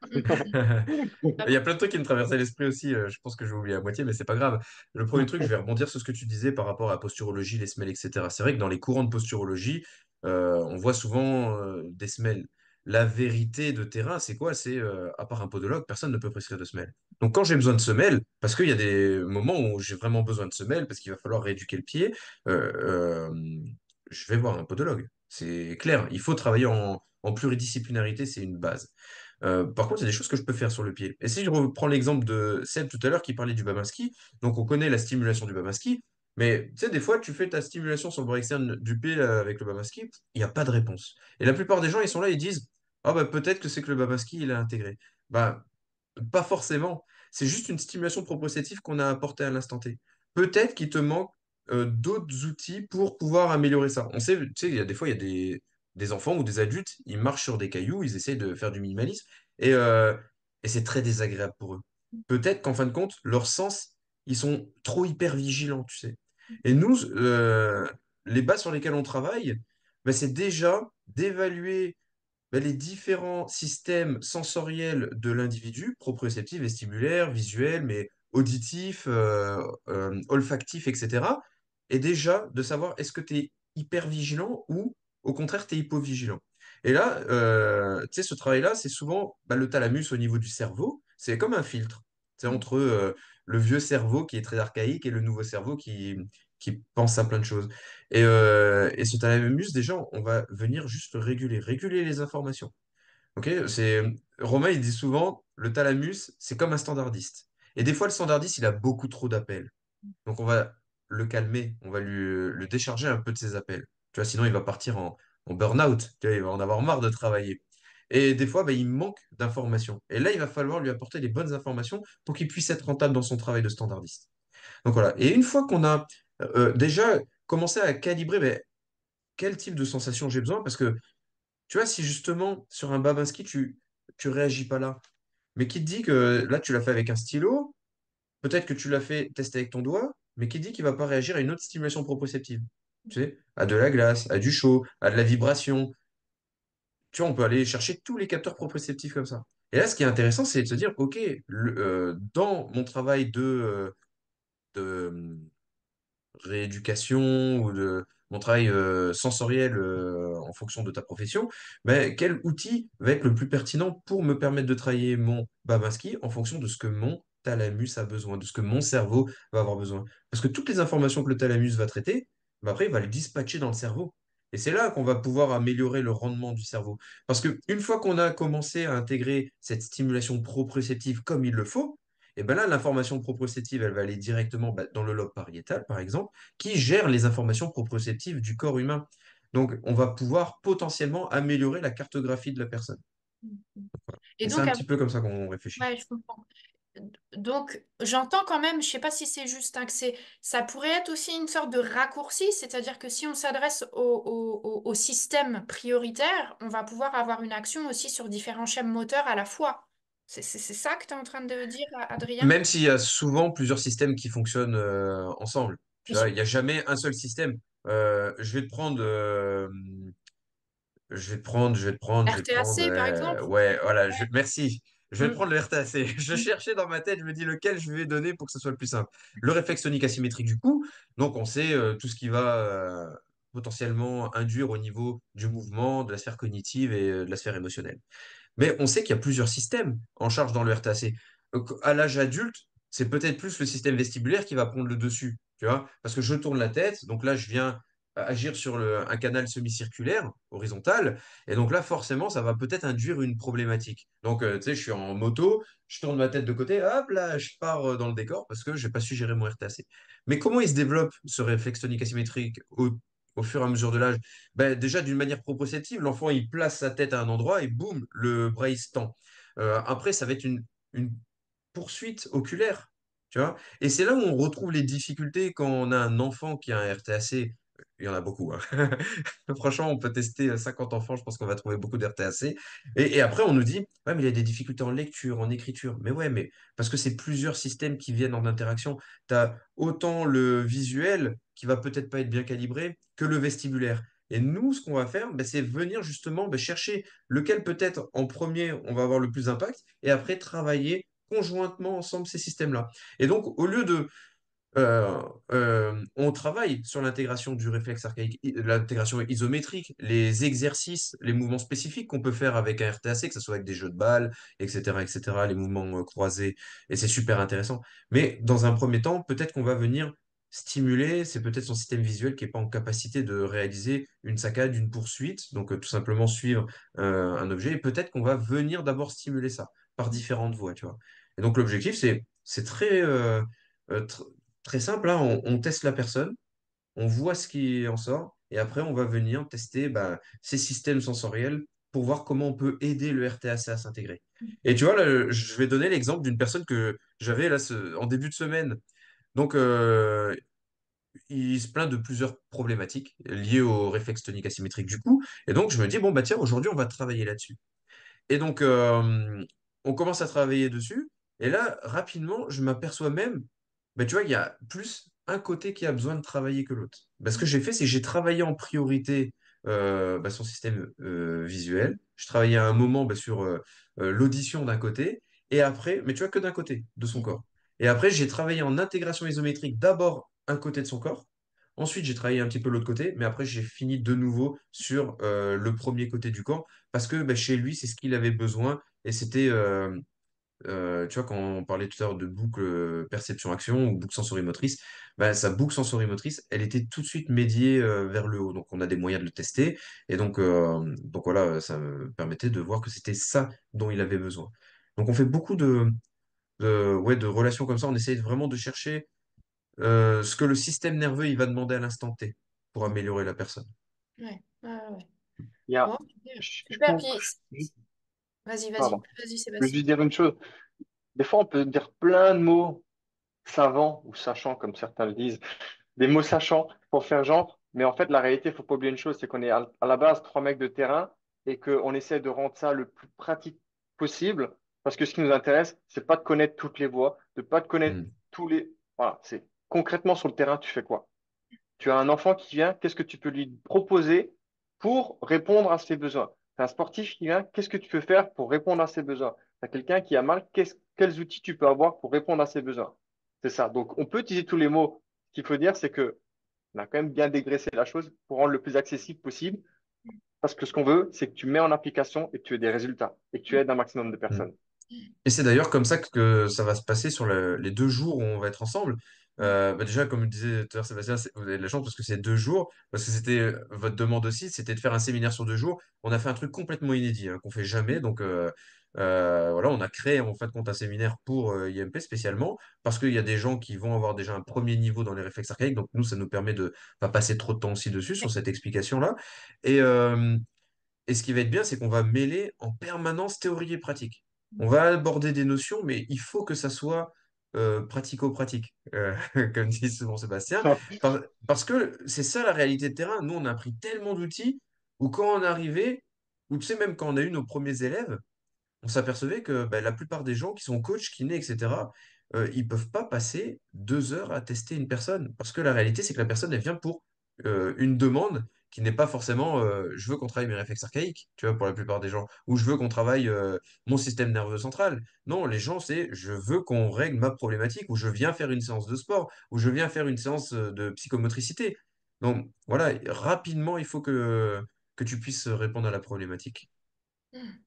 Il y a plein de trucs qui me traversaient l'esprit aussi. euh, Je pense que je vais oublier à moitié, mais c'est pas grave. Le premier truc, je vais rebondir sur ce que tu disais par rapport à la posturologie, les semelles, et cetera. C'est vrai que dans les courants de posturologie, euh, on voit souvent euh, des semelles. La vérité de terrain, c'est quoi? C'est, euh, à part un podologue, personne ne peut prescrire de semelles. Donc, quand j'ai besoin de semelles, parce qu'il y a des moments où j'ai vraiment besoin de semelles, parce qu'il va falloir rééduquer le pied, euh, euh, je vais voir un podologue. C'est clair. Il faut travailler en, en pluridisciplinarité, c'est une base. Euh, par contre, il y a des choses que je peux faire sur le pied. Et si je reprends l'exemple de Seb tout à l'heure qui parlait du Babanski, donc on connaît la stimulation du Babanski, mais tu sais, des fois, tu fais ta stimulation sur le bras externe du pied euh, avec le Babanski, il n'y a pas de réponse. Et la plupart des gens, ils sont là, ils disent, ah bah peut-être que c'est que le Babanski, il a intégré. Bah, pas forcément. C'est juste une stimulation proprioceptive qu'on a apportée à l'instant T. Peut-être qu'il te manque euh, d'autres outils pour pouvoir améliorer ça. On sait, tu sais, il y a des fois, il y a des, des enfants ou des adultes, ils marchent sur des cailloux, ils essayent de faire du minimalisme et, euh, et c'est très désagréable pour eux. Peut-être qu'en fin de compte, leurs sens, ils sont trop hyper vigilants, tu sais. Et nous, euh, les bases sur lesquelles on travaille, ben, c'est déjà d'évaluer ben, les différents systèmes sensoriels de l'individu, proprioceptifs, vestibulaires, visuels, mais auditifs, euh, euh, olfactifs, et cetera. Et déjà de savoir est-ce que tu es hyper vigilant ou au contraire tu es hypovigilant. Et là, euh, tu sais, ce travail-là, c'est souvent bah, le thalamus au niveau du cerveau, c'est comme un filtre. C'est entre euh, le vieux cerveau qui est très archaïque et le nouveau cerveau qui, qui pense à plein de choses. Et, euh, et ce thalamus, déjà, on va venir juste le réguler, réguler les informations. Ok, c'est Romain, il dit souvent, le thalamus, c'est comme un standardiste. Et des fois, le standardiste, il a beaucoup trop d'appels. Donc, on va le calmer, on va lui, le décharger un peu de ses appels. Tu vois, sinon, il va partir en, en burn-out. Tu vois, il va en avoir marre de travailler. Et des fois, bah, il manque d'informations. Et là, il va falloir lui apporter les bonnes informations pour qu'il puisse être rentable dans son travail de standardiste. Donc voilà. Et une fois qu'on a euh, déjà commencé à calibrer ben, quel type de sensation j'ai besoin, parce que tu vois, si justement sur un Babinski, tu tu réagis pas là, mais qui te dit que là tu l'as fait avec un stylo, peut-être que tu l'as fait tester avec ton doigt, mais qui te dit qu'il va pas réagir à une autre stimulation proprioceptive, tu sais, à de la glace, à du chaud, à de la vibration. Tu vois, on peut aller chercher tous les capteurs proprioceptifs comme ça. Et là, ce qui est intéressant, c'est de se dire, OK, le- euh, dans mon travail de, euh, de rééducation ou de mon travail euh, sensoriel euh, en fonction de ta profession, mais quel outil va être le plus pertinent pour me permettre de travailler mon Babinski en fonction de ce que mon thalamus a besoin, de ce que mon cerveau va avoir besoin. Parce que toutes les informations que le thalamus va traiter, bah après, il va les dispatcher dans le cerveau. Et c'est là qu'on va pouvoir améliorer le rendement du cerveau. Parce que une fois qu'on a commencé à intégrer cette stimulation proprioceptive comme il le faut, et ben là, l'information proprioceptive, elle va aller directement bah, dans le lobe pariétal, par exemple, qui gère les informations proprioceptives du corps humain. Donc, on va pouvoir potentiellement améliorer la cartographie de la personne. Et Et c'est donc, un à- petit peu comme ça qu'on réfléchit. ouais, je comprends. Donc, j'entends quand même, je sais pas si c'est juste, hein, que c'est, ça pourrait être aussi une sorte de raccourci, c'est-à-dire que si on s'adresse au, au, au- au système prioritaire, on va pouvoir avoir une action aussi sur différents schèmes moteurs à la fois. C'est c'est- c'est ça que tu es en train de dire, Adrien? Même s'il y a souvent plusieurs systèmes qui fonctionnent euh, ensemble. Tu vois, Oui. il n'y a jamais un seul système. Euh, je vais te prendre euh, Je vais te prendre, je vais te prendre, je vais te prendre. R T A C, par euh, exemple? ouais, voilà, je- merci. Je vais te Mm. prendre le R T A C. Je Mm. cherchais dans ma tête, je me dis lequel je vais donner pour que ce soit le plus simple. Le réflexe tonique asymétrique du cou. Donc, on sait euh, tout ce qui va euh, potentiellement induire au niveau du mouvement, de la sphère cognitive et euh, de la sphère émotionnelle. Mais on sait qu'il y a plusieurs systèmes en charge dans le R T A C. Donc, à l'âge adulte, c'est peut-être plus le système vestibulaire qui va prendre le dessus, tu vois, parce que je tourne la tête, donc là, je viens agir sur le- un canal semi-circulaire, horizontal, et donc là, forcément, ça va peut-être induire une problématique. Donc, euh, tu sais, je suis en moto, je tourne ma tête de côté, hop là, je pars euh, dans le décor parce que je n'ai pas su gérer mon R T A C. Mais comment il se développe, ce réflexe tonique asymétrique au, au fur et à mesure de l'âge, ben, déjà d'une manière proprioceptive, l'enfant il place sa tête à un endroit et boum, le bras il se tend. Euh, après, ça va être une, une poursuite oculaire, tu vois. Et c'est là où on retrouve les difficultés quand on a un enfant qui a un R T A C. Il y en a beaucoup, hein. Franchement, on peut tester cinquante enfants, je pense qu'on va trouver beaucoup d'R T A C. Et, et après, on nous dit, ouais, mais il y a des difficultés en lecture, en écriture. Mais ouais, mais parce que c'est plusieurs systèmes qui viennent en interaction. Tu as autant le visuel qui va peut-être pas être bien calibré que le vestibulaire. Et nous, ce qu'on va faire, ben, c'est venir justement ben, chercher lequel peut-être en premier on va avoir le plus d'impact et après travailler conjointement ensemble ces systèmes-là. Et donc, au lieu de euh, euh, on travaille sur l'intégration du réflexe archaïque, i- l'intégration isométrique, les exercices, les mouvements spécifiques qu'on peut faire avec un R T A C, que ce soit avec des jeux de balles, et cetera, et cetera, les mouvements euh, croisés, et c'est super intéressant. Mais dans un premier temps, peut-être qu'on va venir stimuler, c'est peut-être son système visuel qui n'est pas en capacité de réaliser une saccade, une poursuite, donc euh, tout simplement suivre euh, un objet, et peut-être qu'on va venir d'abord stimuler ça par différentes voies, tu vois. Et donc l'objectif, c'est c'est très, euh, euh, tr- très simple, hein, on, on teste la personne, on voit ce qui en sort, et après on va venir tester bah, ces systèmes sensoriels pour voir comment on peut aider le R T A C à s'intégrer. Et tu vois, là, je vais donner l'exemple d'une personne que j'avais là ce- en début de semaine. Donc, euh, il se plaint de plusieurs problématiques liées au réflexe tonique asymétrique du cou. Et donc, je me dis, bon, bah tiens, aujourd'hui, on va travailler là-dessus. Et donc, euh, on commence à travailler dessus. Et là, rapidement, je m'aperçois même, ben, tu vois, il y a plus un côté qui a besoin de travailler que l'autre. Ben, ce que j'ai fait, c'est que j'ai travaillé en priorité euh, ben, son système euh, visuel. Je travaillais à un moment ben, sur euh, euh, l'audition d'un côté. Et après, mais tu vois, que d'un côté de son corps. Et après, j'ai travaillé en intégration isométrique d'abord un côté de son corps. Ensuite, j'ai travaillé un petit peu l'autre côté, mais après, j'ai fini de nouveau sur euh, le premier côté du corps parce que bah, chez lui, c'est ce qu'il avait besoin. Et c'était, euh, euh, tu vois, quand on parlait tout à l'heure de boucle euh, perception-action ou boucle sensorimotrice, bah, sa boucle sensorimotrice, elle était tout de suite médiée euh, vers le haut. Donc, on a des moyens de le tester. Et donc, euh, donc voilà, ça me permettait de voir que c'était ça dont il avait besoin. Donc, on fait beaucoup de, de, ouais, de relations comme ça. On essaye vraiment de chercher euh, ce que le système nerveux il va demander à l'instant T pour améliorer la personne. Ouais, ouais, ouais. Il y a, Bon, super. je, je Super. pense, Puis, je- vas-y, vas-y, pardon, vas-y, je veux Sébastien. juste dire une chose. Des fois, on peut dire plein de mots savants ou sachants, comme certains le disent, des mots sachants pour faire genre. Mais en fait, la réalité, il faut pas oublier une chose, c'est qu'on est à, à la base trois mecs de terrain et qu'on essaie de rendre ça le plus pratique possible. Parce que ce qui nous intéresse, c'est pas de connaître toutes les voies, de pas de connaître Mm. tous les. Voilà, c'est concrètement sur le terrain, tu fais quoi? Tu as un enfant qui vient, qu'est-ce que tu peux lui proposer pour répondre à ses besoins? Tu as un sportif qui vient, qu'est-ce que tu peux faire pour répondre à ses besoins? Tu as quelqu'un qui a mal, qu'est-ce- quels outils tu peux avoir pour répondre à ses besoins? C'est ça. Donc, on peut utiliser tous les mots. Ce qu'il faut dire, c'est que on a quand même bien dégraissé la chose pour rendre le plus accessible possible. Parce que ce qu'on veut, c'est que tu mets en application et que tu aies des résultats et que tu aides un maximum de Mm. personnes. Et c'est d'ailleurs comme ça que ça va se passer sur le- les deux jours où on va être ensemble. Euh, bah déjà, comme disait tout à l'heure Sébastien, c'est- vous avez de la chance parce que c'est deux jours, parce que c'était euh, votre demande aussi, c'était de faire un séminaire sur deux jours. On a fait un truc complètement inédit, hein, qu'on fait jamais. Donc euh, euh, voilà, on a créé en fin de compte un séminaire pour euh, I M P spécialement, parce qu'il y a des gens qui vont avoir déjà un premier niveau dans les réflexes archaïques. Donc nous, ça nous permet de pas passer trop de temps aussi dessus, sur cette explication-là. Et, euh, et ce qui va être bien, c'est qu'on va mêler en permanence théorie et pratique. On va aborder des notions, mais il faut que ça soit euh, pratico-pratique, euh, comme dit souvent Sébastien, par- parce que c'est ça la réalité de terrain. Nous, on a appris tellement d'outils où quand on arrivait, ou tu sais, même quand on a eu nos premiers élèves, on s'apercevait que bah, la plupart des gens qui sont coachs, kinés, et cetera, euh, ils peuvent pas passer deux heures à tester une personne. Parce que la réalité, c'est que la personne, elle vient pour euh, une demande qui n'est pas forcément euh, je veux qu'on travaille mes réflexes archaïques, tu vois, pour la plupart des gens, ou je veux qu'on travaille euh, mon système nerveux central. Non, les gens, c'est je veux qu'on règle ma problématique, ou je viens faire une séance de sport, ou je viens faire une séance euh, de psychomotricité. Donc voilà, rapidement, il faut que, que tu puisses répondre à la problématique. Hmm.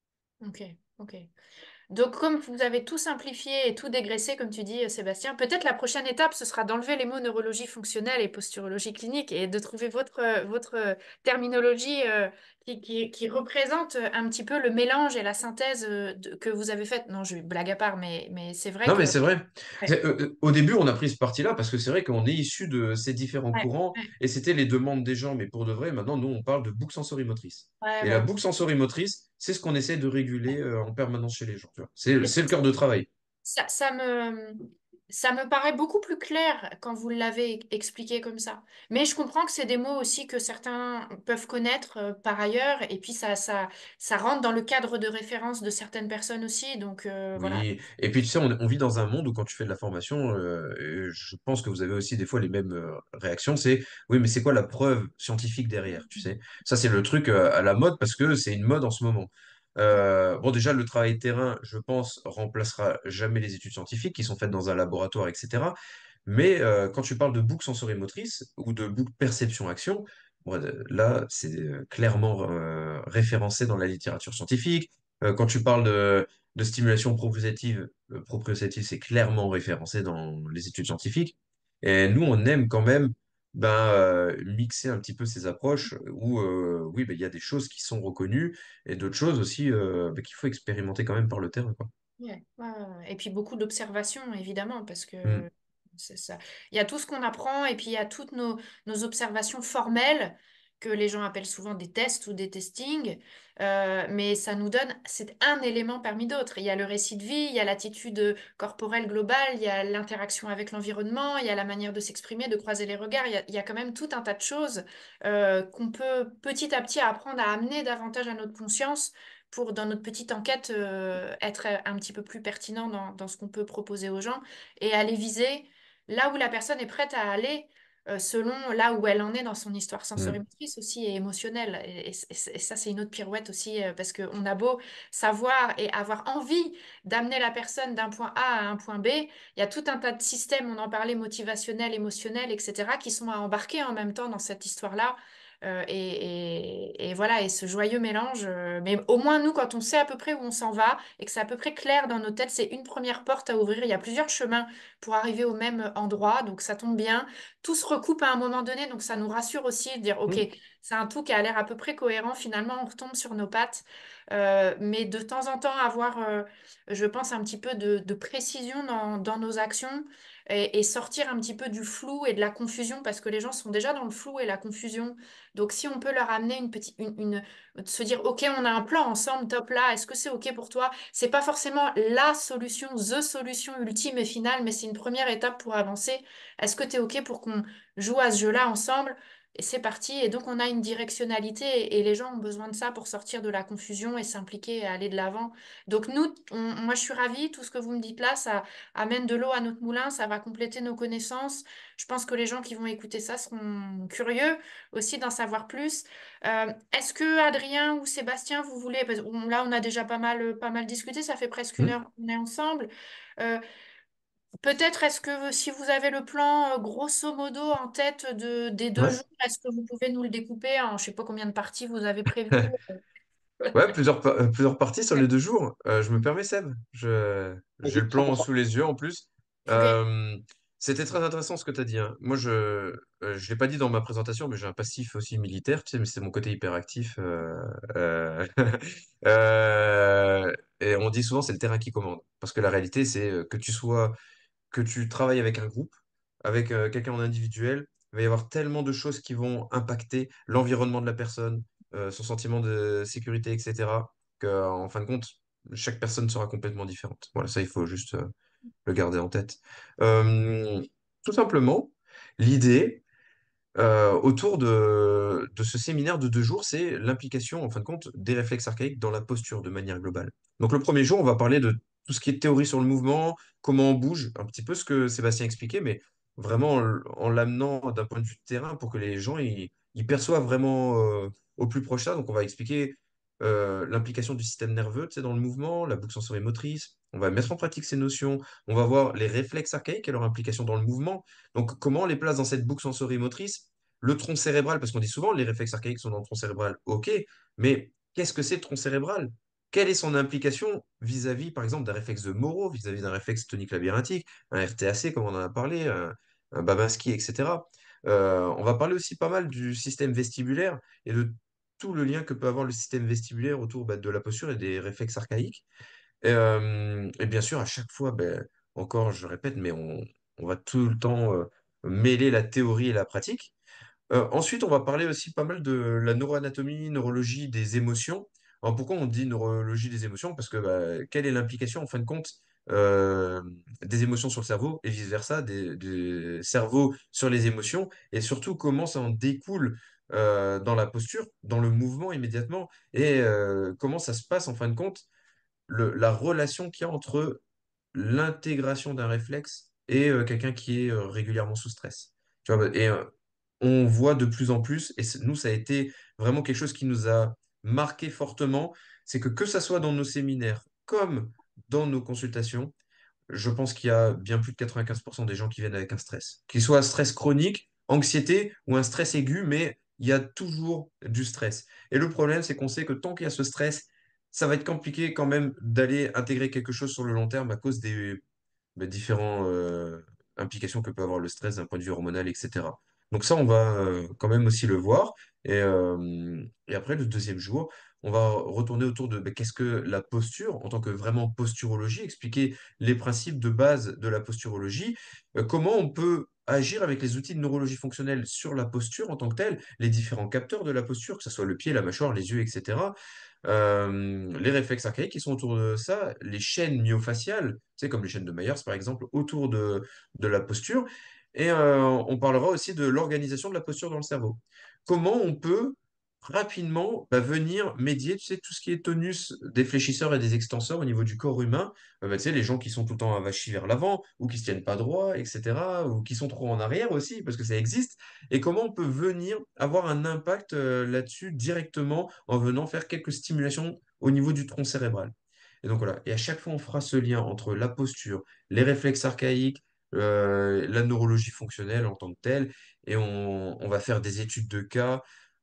Ok, ok. Donc, comme vous avez tout simplifié et tout dégraissé, comme tu dis, euh, Sébastien, peut-être la prochaine étape, ce sera d'enlever les mots neurologie fonctionnelle et posturologie clinique et de trouver votre, euh, votre euh, terminologie euh, qui, qui, qui représente un petit peu le mélange et la synthèse euh, de- que vous avez faite. Non, je blague à part, mais, mais c'est vrai Non, que... mais c'est vrai. Ouais, C'est- euh, euh, au début, on a pris ce parti-là parce que c'est vrai qu'on est issu de ces différents ouais, courants ouais, et c'était les demandes des gens. Mais pour de vrai, maintenant, nous, on parle de boucle sensorimotrice. ouais, Et la ouais. boucle sensorimotrice, c'est ce qu'on essaie de réguler euh, en permanence chez les gens. Tu vois. C'est, Et c'est le cœur de travail. Ça, ça me, ça me paraît beaucoup plus clair quand vous l'avez expliqué comme ça. Mais je comprends que c'est des mots aussi que certains peuvent connaître euh, par ailleurs, et puis ça, ça, ça rentre dans le cadre de référence de certaines personnes aussi. Donc euh, voilà. Oui, et puis tu sais, on, on vit dans un monde où quand tu fais de la formation, euh, et je pense que vous avez aussi des fois les mêmes euh, réactions, c'est oui, mais c'est quoi la preuve scientifique derrière, tu sais? Ça, c'est le truc euh, à la mode parce que c'est une mode en ce moment. Euh, bon, déjà, le travail de terrain, je pense, remplacera jamais les études scientifiques qui sont faites dans un laboratoire, et cetera. Mais euh, quand tu parles de boucle sensorimotrice ou de boucle perception-action, bon, euh, là, c'est euh, clairement euh, référencé dans la littérature scientifique. Euh, quand tu parles de de stimulation proprioceptive, euh, proprioceptive, c'est clairement référencé dans les études scientifiques. Et nous, on aime quand même ben, euh, mixer un petit peu ces approches où, euh, oui, ben, il y a des choses qui sont reconnues et d'autres choses aussi euh, ben, qu'il faut expérimenter quand même par le terrain, quoi. Ouais, ouais, ouais, ouais. Et puis beaucoup d'observations, évidemment, parce Mm. que c'est ça. Il y a tout ce qu'on apprend et puis il y a toutes nos, nos observations formelles que les gens appellent souvent des tests ou des testings. Euh, mais ça nous donne, c'est un élément parmi d'autres. Il y a le récit de vie, il y a l'attitude corporelle globale, il y a l'interaction avec l'environnement, il y a la manière de s'exprimer, de croiser les regards. Il y a, il y a quand même tout un tas de choses euh, qu'on peut petit à petit apprendre à amener davantage à notre conscience pour, dans notre petite enquête, euh, être un petit peu plus pertinent dans, dans ce qu'on peut proposer aux gens et aller viser là où la personne est prête à aller, euh, selon là où elle en est dans son histoire Mm. sensorimotrice aussi et émotionnelle. Et, et- et ça, c'est une autre pirouette aussi, euh, parce qu'on a beau savoir et avoir envie d'amener la personne d'un point A à un point B, il y a tout un tas de systèmes, on en parlait, motivationnels, émotionnels, et cetera, qui sont à embarquer en même temps dans cette histoire-là. Euh, et, et- et voilà, et ce joyeux mélange. Euh, mais au moins, nous, quand on sait à peu près où on s'en va et que c'est à peu près clair dans nos têtes, c'est une première porte à ouvrir. Il y a plusieurs chemins pour arriver au même endroit, donc ça tombe bien. Tout se recoupe à un moment donné, donc ça nous rassure aussi de dire, OK, Mm. c'est un tout qui a l'air à peu près cohérent. Finalement, on retombe sur nos pattes. Euh, mais de temps en temps, avoir, euh, je pense, un petit peu de, de précision dans, dans nos actions et, et sortir un petit peu du flou et de la confusion, parce que les gens sont déjà dans le flou et la confusion. Donc, si on peut leur amener une petite, une, une- de se dire, OK, on a un plan ensemble, top là, est-ce que c'est OK pour toi? C'est pas forcément la solution, the solution ultime et finale, mais c'est une première étape pour avancer. Est-ce que tu es OK pour qu'on joue à ce jeu-là ensemble? Et c'est parti. Et donc, on a une directionnalité et, et les gens ont besoin de ça pour sortir de la confusion et s'impliquer et aller de l'avant. Donc, nous, on- moi, je suis ravie. Tout ce que vous me dites là, ça amène de l'eau à notre moulin, ça va compléter nos connaissances. Je pense que les gens qui vont écouter ça seront curieux aussi d'en savoir plus. Euh, est-ce que Adrien ou Sébastien, vous voulez, parce que là on a déjà pas mal, pas mal discuté, ça fait presque une Mm. heure qu'on est ensemble. Euh, Peut-être est-ce que si vous avez le plan euh, grosso modo en tête de, des deux Ouais. jours, est-ce que vous pouvez nous le découper en je sais pas combien de parties vous avez prévu? Ouais, plusieurs, pa- euh, plusieurs parties sur les deux jours. Euh, je me permets, Seb. Je, j'ai Vas-y, le plan cent pour cent. sous les yeux en plus. Ok, Euh, c'était très intéressant ce que tu as dit, hein. Moi, je euh, je l'ai pas dit dans ma présentation, mais j'ai un passif aussi militaire, tu sais, mais c'est mon côté hyperactif. Euh, euh, euh, et on dit souvent c'est le terrain qui commande. Parce que la réalité, c'est euh, que tu sois que tu travailles avec un groupe, avec euh, quelqu'un en individuel, il va y avoir tellement de choses qui vont impacter l'environnement de la personne, euh, son sentiment de sécurité, et cetera, qu'en fin de compte, chaque personne sera complètement différente. Voilà, ça, il faut juste euh, le garder en tête. Euh, Tout simplement, l'idée, euh, autour de, de ce séminaire de deux jours, c'est l'implication, en fin de compte, des réflexes archaïques dans la posture de manière globale. Donc le premier jour, on va parler de tout ce qui est théorie sur le mouvement, comment on bouge, un petit peu ce que Sébastien expliquait, mais vraiment en, l- en l'amenant d'un point de vue de terrain pour que les gens ils, ils perçoivent vraiment euh, au plus proche ça. Donc on va expliquer euh, l'implication du système nerveux, tu sais, dans le mouvement, la boucle sensorimotrice. On va mettre en pratique ces notions. On va voir les réflexes archaïques et leur implication dans le mouvement. Donc, comment on les place dans cette boucle sensorimotrice? Le tronc cérébral, parce qu'on dit souvent les réflexes archaïques sont dans le tronc cérébral, ok, mais qu'est-ce que c'est le tronc cérébral? Quelle est son implication vis-à-vis, par exemple, d'un réflexe de Moro, vis-à-vis d'un réflexe tonique labyrinthique, un R T A C, comme on en a parlé, un, un Babinski, et cetera. Euh, on va parler aussi pas mal du système vestibulaire et de tout le lien que peut avoir le système vestibulaire autour bah, de la posture et des réflexes archaïques. Et, euh, et bien sûr, à chaque fois, ben, encore, je répète, mais on, on va tout le temps euh, mêler la théorie et la pratique. Euh, ensuite, on va parler aussi pas mal de la neuroanatomie, neurologie des émotions. Alors, pourquoi on dit neurologie des émotions? Parce que bah, quelle est l'implication, en fin de compte, euh, des émotions sur le cerveau et vice-versa, des, des cerveaux sur les émotions, et surtout comment ça en découle euh, dans la posture, dans le mouvement immédiatement, et euh, comment ça se passe, en fin de compte, le- la relation qu'il y a entre l'intégration d'un réflexe et euh, quelqu'un qui est euh, régulièrement sous stress. Tu vois, et euh, on voit de plus en plus, et c'est- nous, ça a été vraiment quelque chose qui nous a marqué fortement, c'est que que ça soit dans nos séminaires comme dans nos consultations, je pense qu'il y a bien plus de quatre-vingt-quinze pour cent des gens qui viennent avec un stress. Qu'il soit un stress chronique, anxiété ou un stress aigu, mais il y a toujours du stress. Et le problème, c'est qu'on sait que tant qu'il y a ce stress, ça va être compliqué quand même d'aller intégrer quelque chose sur le long terme à cause des bah, différentes euh, implications que peut avoir le stress d'un point de vue hormonal, et cetera. Donc ça, on va euh, quand même aussi le voir. Et, euh, et après, le deuxième jour, on va retourner autour de bah, qu'est-ce que la posture, en tant que vraiment posturologie, expliquer les principes de base de la posturologie, euh, comment on peut agir avec les outils de neurologie fonctionnelle sur la posture en tant que telle, les différents capteurs de la posture, que ce soit le pied, la mâchoire, les yeux, et cetera. Euh, les réflexes archaïques qui sont autour de ça, les chaînes myofasciales, tu sais, comme les chaînes de Myers par exemple, autour de, de la posture. Et euh, on parlera aussi de l'organisation de la posture dans le cerveau. Comment on peut rapidement bah, venir médier, tu sais, tout ce qui est tonus des fléchisseurs et des extenseurs au niveau du corps humain. Euh, bah, tu sais, les gens qui sont tout le temps avachis vers l'avant, ou qui se tiennent pas droit, et cetera, ou qui sont trop en arrière aussi, parce que ça existe. Et comment on peut venir avoir un impact euh, là-dessus directement en venant faire quelques stimulations au niveau du tronc cérébral. Et donc voilà, et à chaque fois on fera ce lien entre la posture, les réflexes archaïques, euh, la neurologie fonctionnelle en tant que telle, et on, on va faire des études de cas,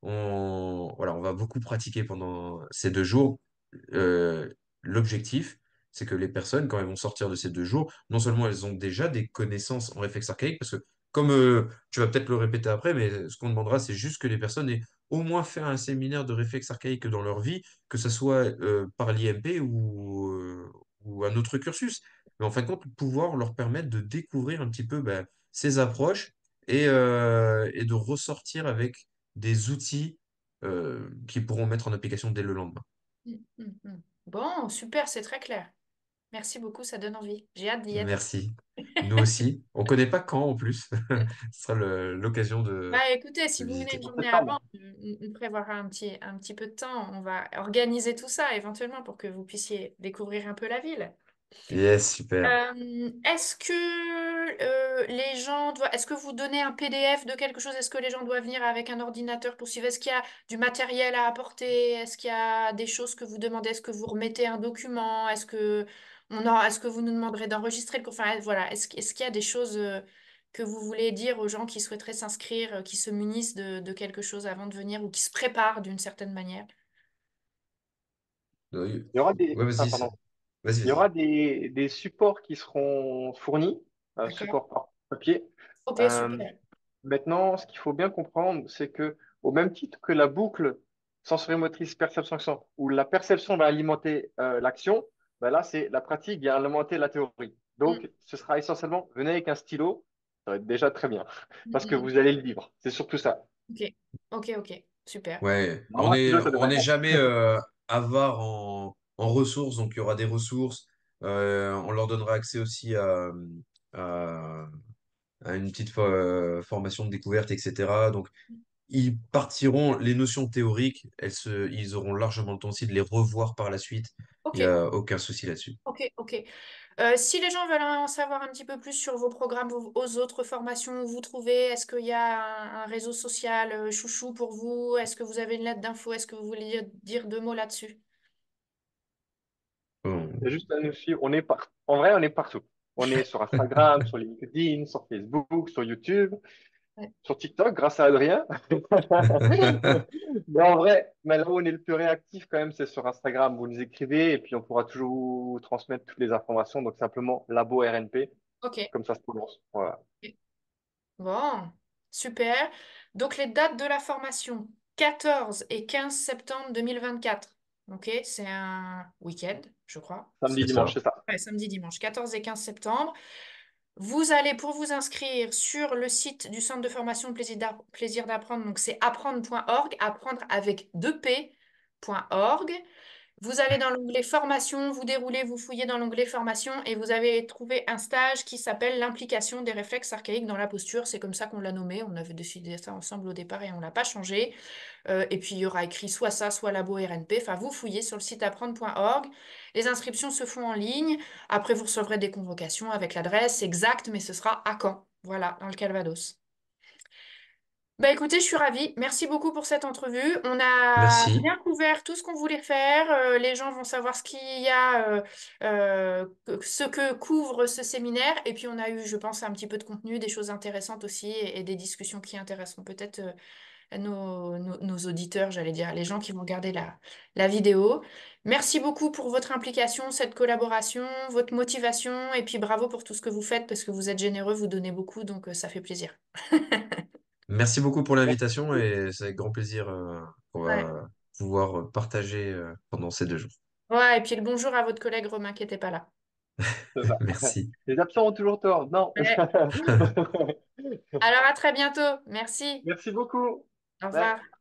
on, voilà, on va beaucoup pratiquer pendant ces deux jours. Euh, L'objectif, c'est que les personnes, quand elles vont sortir de ces deux jours, non seulement elles ont déjà des connaissances en réflexes archaïques, parce que comme euh, tu vas peut-être le répéter après, mais ce qu'on demandera, c'est juste que les personnes aient au moins fait un séminaire de réflexes archaïques dans leur vie, que ce soit euh, par l'I M P ou, euh, ou un autre cursus. Mais en fin de compte, pouvoir leur permettre de découvrir un petit peu ben, ces approches et, euh, et de ressortir avec des outils euh, qu'ils pourront mettre en application dès le lendemain. Mm, mm, mm. Bon, super, c'est très clair. Merci beaucoup, ça donne envie. J'ai hâte d'y être. Merci. Nous aussi. On ne connaît pas quand en plus. Ce sera le- l'occasion de, Bah écoutez, si de vous venez visiter. une En journée avant, septembre. on, on prévoira un petit, un petit peu de temps. On va organiser tout ça éventuellement pour que vous puissiez découvrir un peu la ville. Yes, super. Euh, est-ce que euh, les gens doivent, est-ce que vous donnez un P D F de quelque chose? Est-ce que les gens doivent venir avec un ordinateur pour suivre? Est-ce qu'il y a du matériel à apporter? Est-ce qu'il y a des choses que vous demandez? Est-ce que vous remettez un document? Est-ce que on a, est-ce que vous nous demanderez d'enregistrer le cours? Enfin, voilà. Est-ce, est-ce qu'il y a des choses euh, que vous voulez dire aux gens qui souhaiteraient s'inscrire, euh, qui se munissent de, de quelque chose avant de venir ou qui se préparent d'une certaine manière? Oui. Il y aura des, Ouais, ah, vas-y. pardon. c'est- Vas-y, Il y vas-y. aura des, des supports qui seront fournis, euh, D'accord? support par papier. Ok, Euh, super. Maintenant, ce qu'il faut bien comprendre, c'est que au même titre que la boucle sensorimotrice perception-action, où la perception va alimenter euh, l'action, ben là, c'est la pratique qui va alimenter la théorie. Mm, Donc, ce sera essentiellement, venez avec un stylo, ça va être déjà très bien, mm, parce que mm. vous allez le vivre. C'est surtout ça. Ok, ok, ok, super. Ouais, on Normalement, un est, stylo, ça on devrait être n'est bon. jamais euh, avare en, en ressources, donc il y aura des ressources. Euh, on leur donnera accès aussi à, à, à une petite fo- formation de découverte, et cetera. Donc, ils partiront, les notions théoriques, elles se, ils auront largement le temps aussi de les revoir par la suite. Il Ok, n'y a aucun souci là-dessus. ok, ok. Euh, si les gens veulent en savoir un petit peu plus sur vos programmes, vos, vos autres formations, où vous trouvez, est-ce qu'il y a un, un réseau social euh, chouchou pour vous? Est-ce que vous avez une lettre d'info? Est-ce que vous voulez dire, dire deux mots là-dessus? Bon. C'est juste à nous suivre. On est par... En vrai, on est partout. On est sur Instagram, sur LinkedIn, sur Facebook, sur YouTube, Ouais. sur TikTok, grâce à Adrien. Mais en vrai, mais là où on est le plus réactif quand même, c'est sur Instagram. Vous nous écrivez et puis on pourra toujours vous transmettre toutes les informations. Donc simplement Labo R N P, Ok. comme ça se prononce. Voilà. Bon, super. Donc les dates de la formation. quatorze et quinze septembre deux mille vingt-quatre. Ok, c'est un week-end, je crois. Samedi, C'est dimanche, ça. c'est ça. Ouais, samedi, dimanche, quatorze et quinze septembre. Vous allez, pour vous inscrire sur le site du Centre de formation Plaisir d'app- Plaisir d'apprendre, donc c'est apprendre point org, apprendre avec deux p point org. Vous allez dans l'onglet formation, vous déroulez, vous fouillez dans l'onglet formation et vous avez trouvé un stage qui s'appelle l'implication des réflexes archaïques dans la posture. C'est comme ça qu'on l'a nommé. On avait décidé ça ensemble au départ et on l'a pas changé. Euh, et puis il y aura écrit soit ça, soit labo R N P. Enfin, vous fouillez sur le site apprendre point org. Les inscriptions se font en ligne. Après, vous recevrez des convocations avec l'adresse exacte, mais ce sera à Caen. Voilà, dans le Calvados. Bah écoutez, je suis ravie. Merci beaucoup pour cette entrevue. On a Merci. bien couvert tout ce qu'on voulait faire. Euh, les gens vont savoir ce qu'il y a, euh, euh, que- ce que couvre ce séminaire. Et puis on a eu, je pense, un petit peu de contenu, des choses intéressantes aussi et, et des discussions qui intéresseront peut-être euh, nos, nos- nos auditeurs, j'allais dire, les gens qui vont regarder la, la vidéo. Merci beaucoup pour votre implication, cette collaboration, votre motivation. Et puis bravo pour tout ce que vous faites parce que vous êtes généreux, vous donnez beaucoup, donc euh, ça fait plaisir. Merci beaucoup pour Merci l'invitation beaucoup. et c'est avec grand plaisir euh, qu'on Ouais. va pouvoir partager euh, pendant ces deux jours. Ouais, et puis le bonjour à votre collègue Romain qui n'était pas là. C'est ça. Merci. Les absents ont toujours tort. Non. Ouais. Alors à très bientôt. Merci. Merci beaucoup. Au Ouais. revoir.